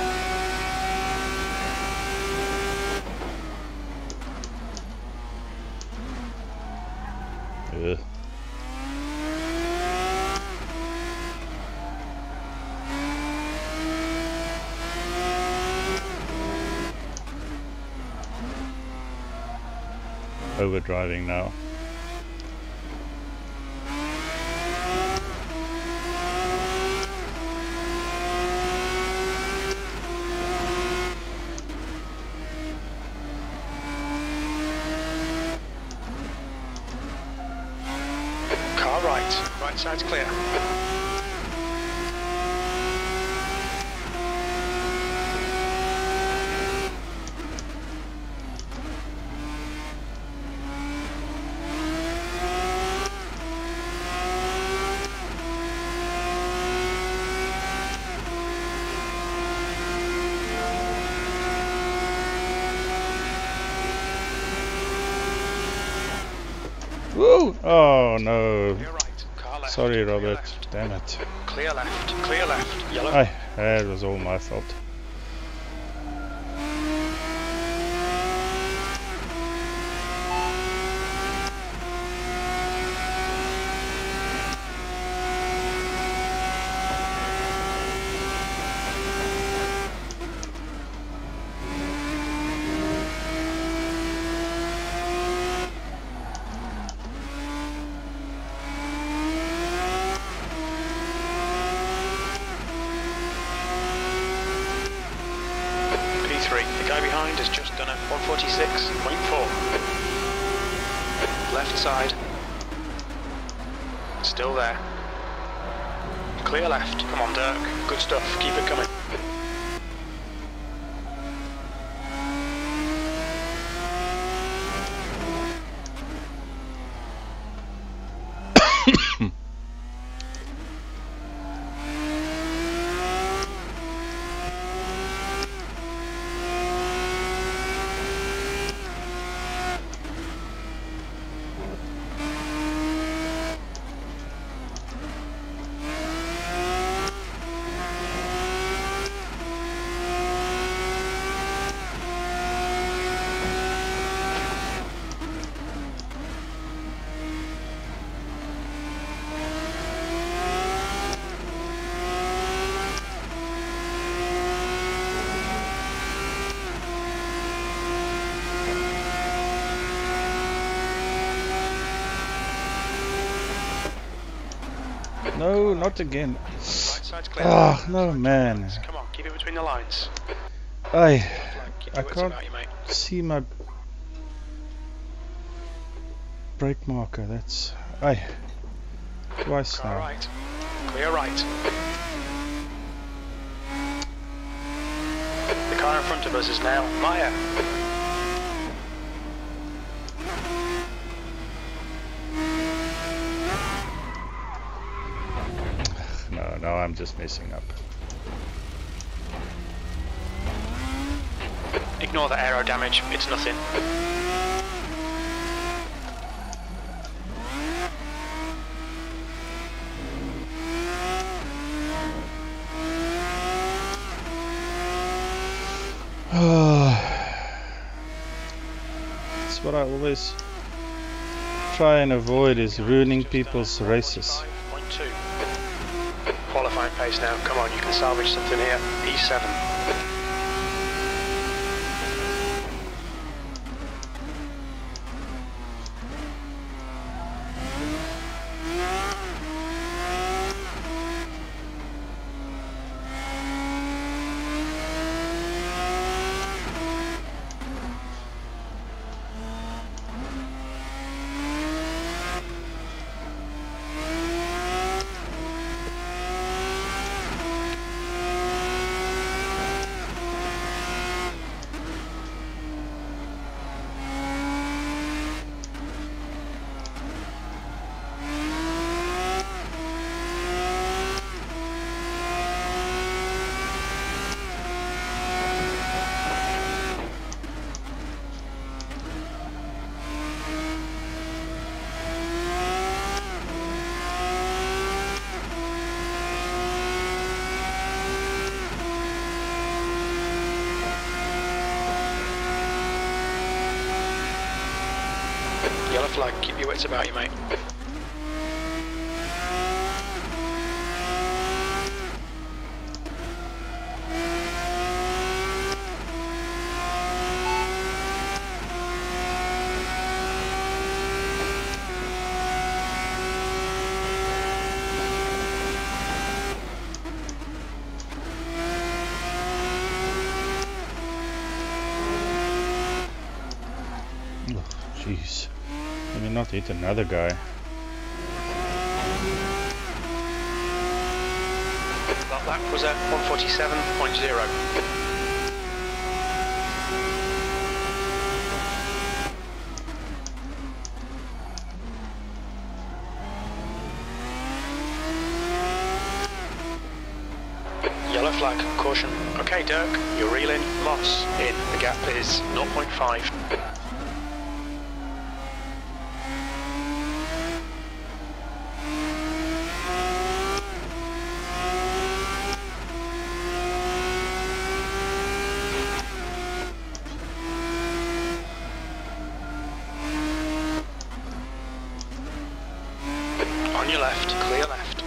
Ugh. Overdriving now. Car right, right side's clear. Woo! Oh no. Clear right, car left. Sorry, clear Robert. left. Damn it. Clear left, clear left. Yellow. Aye, that was all my fault. The guy behind has just done a one forty-six point four. Left side. Still there. Clear left. Come on, Dirk. Good stuff. Keep it coming. No, not again. Right side's clear. Ah, no, man. Come on, keep it between the lines. I, Keep I your wits can't about you, mate. see my brake marker. That's I twice Car now. right. Clear right. The car in front of us is now Maya. No, no, I'm just messing up. Ignore the aero damage, it's nothing. That's what I always try and avoid, is ruining people's races. five point two. qualifying pace now. Come on, you can salvage something here. E seven. Yellow flag, keep your wits about you, mate. Jeez. Let me not hit another guy. That lap was at one forty-seven point zero. Yellow flag, caution. Okay, Dirk, you're reeling. Moss in. The gap is zero point five. On your left, clear left.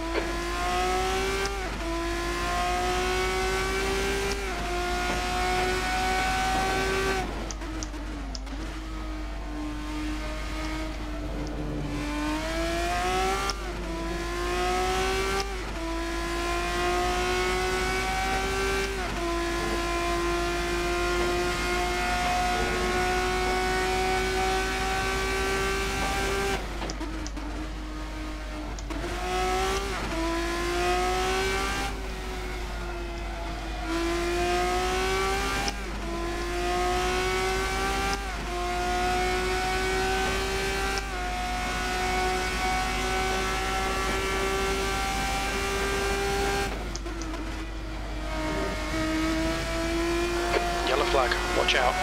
Yellow flag, watch out.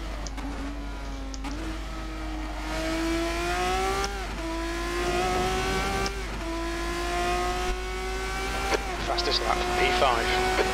Fastest lap, P five.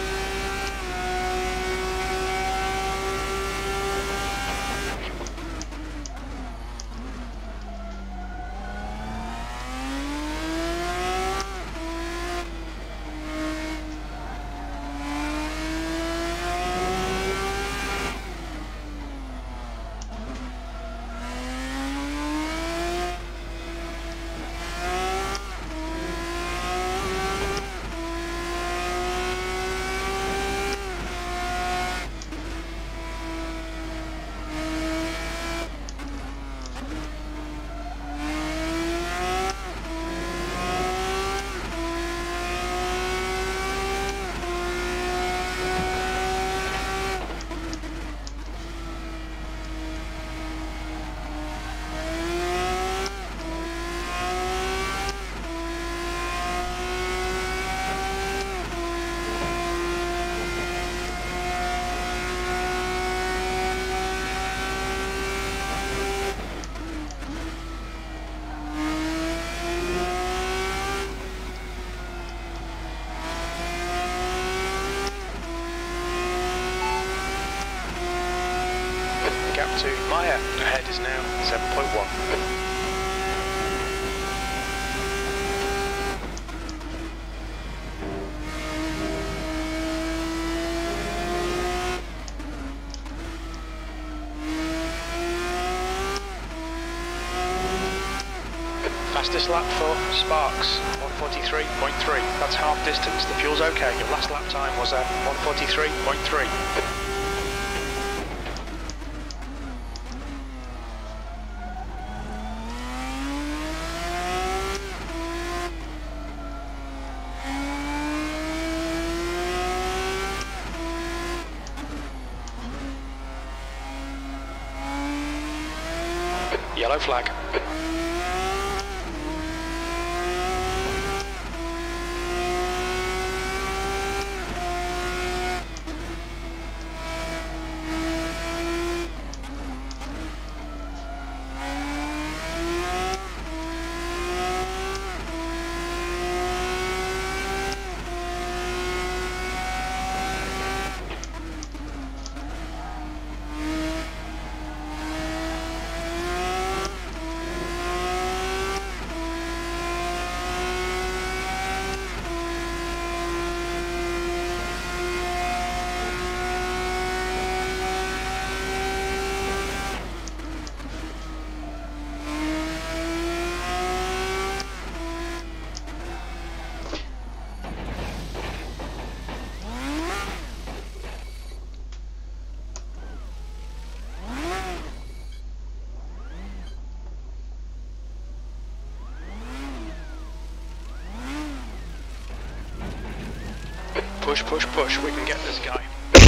Gap to Maya. Ahead is now seven point one. Fastest lap for Sparks, one forty-three point three. That's half distance. The fuel's okay. Your last lap time was at one forty-three point three. Yellow flag. Push, push, push, we can get this guy.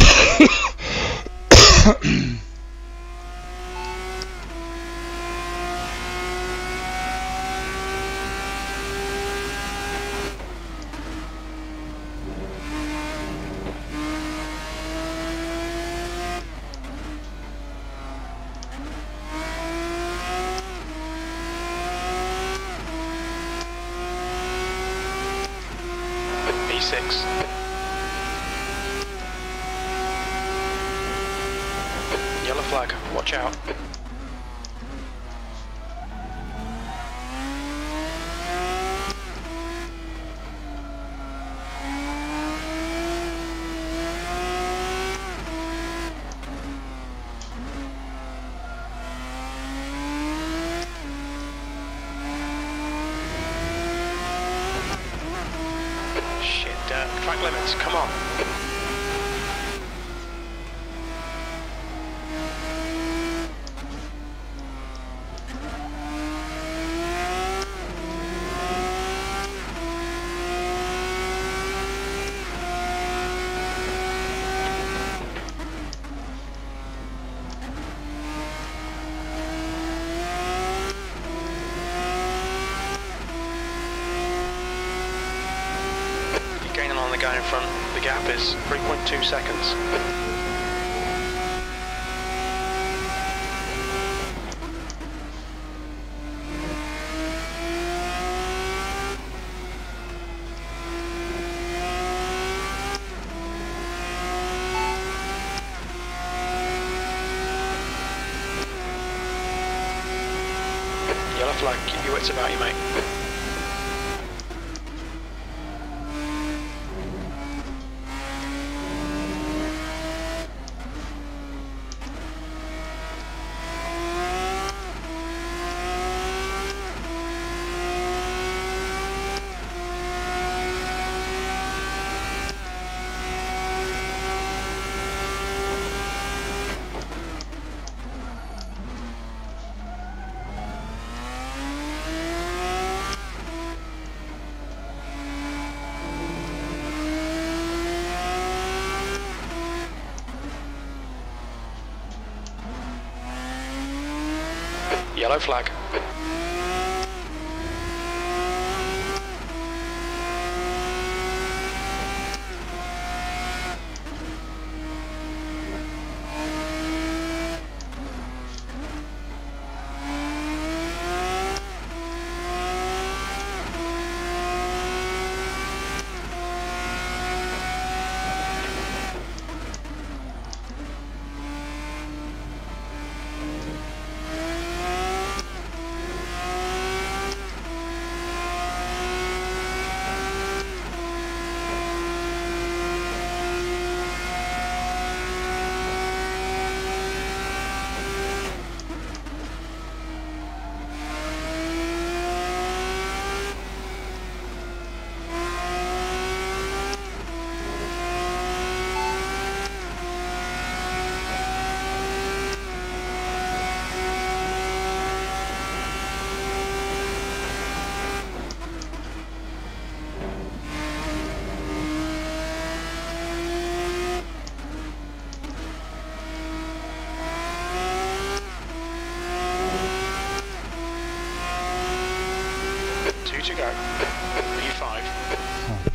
E six. Yellow flag, watch out. Shit, uh, track limits, come on. On the guy in front, the gap is three point two seconds. Yellow flag, keep your wits about you, mate. Yellow flag.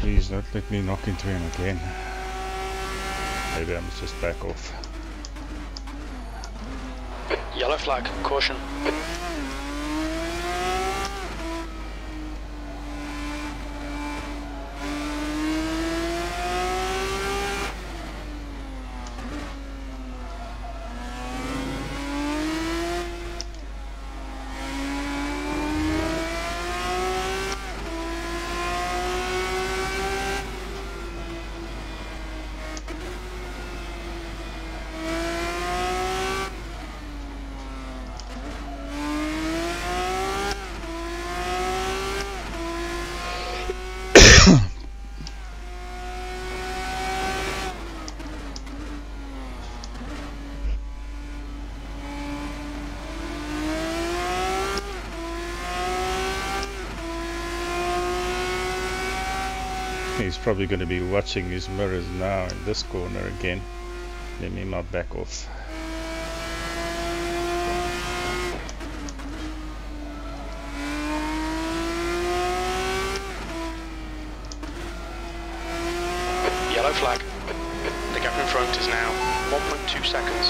Please don't let me knock into him again. Maybe I must just back off. Yellow flag, caution. He's probably going to be watching his mirrors now in this corner again. Let me not back off. Yellow flag. The gap in front is now one point two seconds.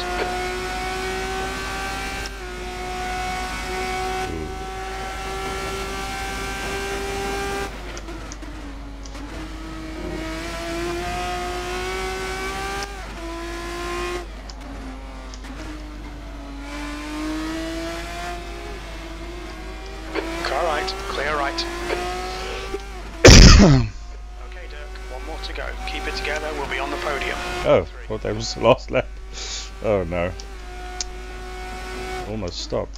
Clear right. Okay, Dirk, one more to go. Keep it together, we'll be on the podium. Oh, I thought that was the last lap. Oh no. Almost stopped.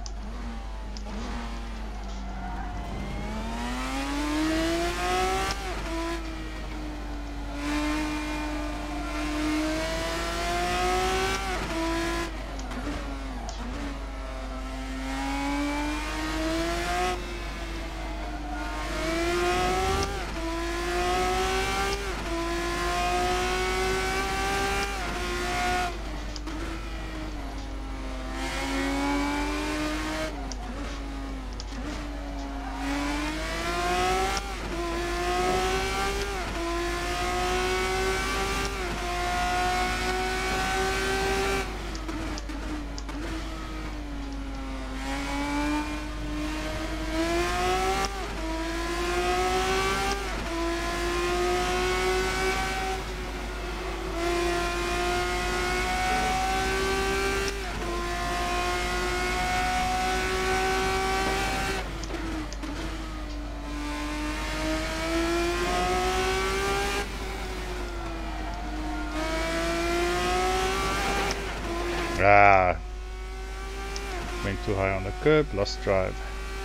Ah, went too high on the curb, lost drive.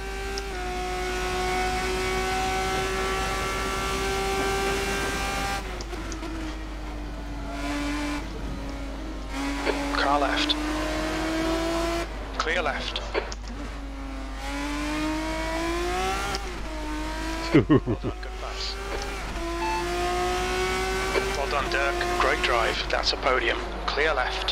Car left. Clear left. Well done, good pass. Well done, Dirk. Great drive. That's a podium. Clear left.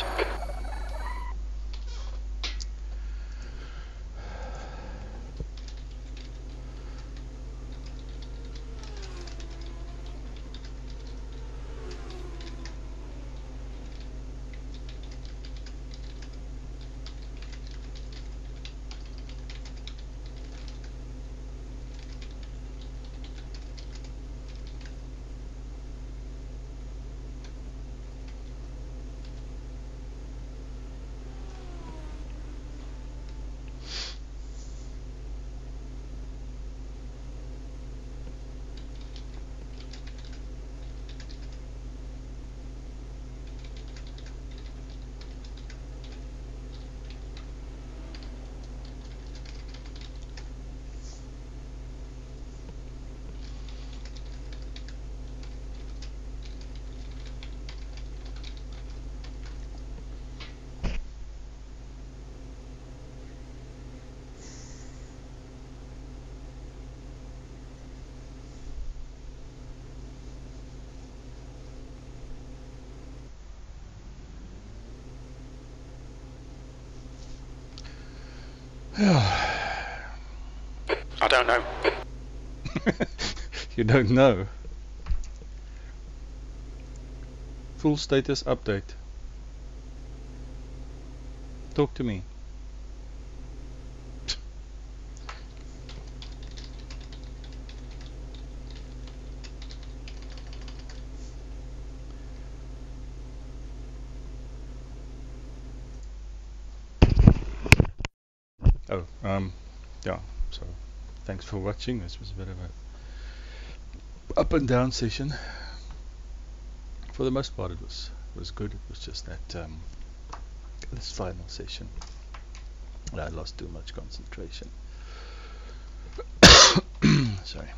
I don't know. You don't know? Full status update. Talk to me. Oh, um, yeah, so thanks for watching. This was a bit of a up and down session. For the most part it was was good. It was just that um, this final session I lost too much concentration. Sorry.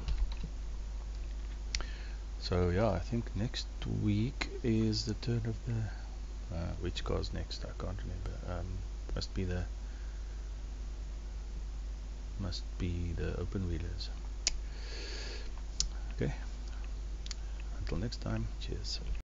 So yeah, I think next week is the turn of the uh, which car's next? I can't remember. Um, must be the must be the open wheelers. Okay. Until next time. Cheers.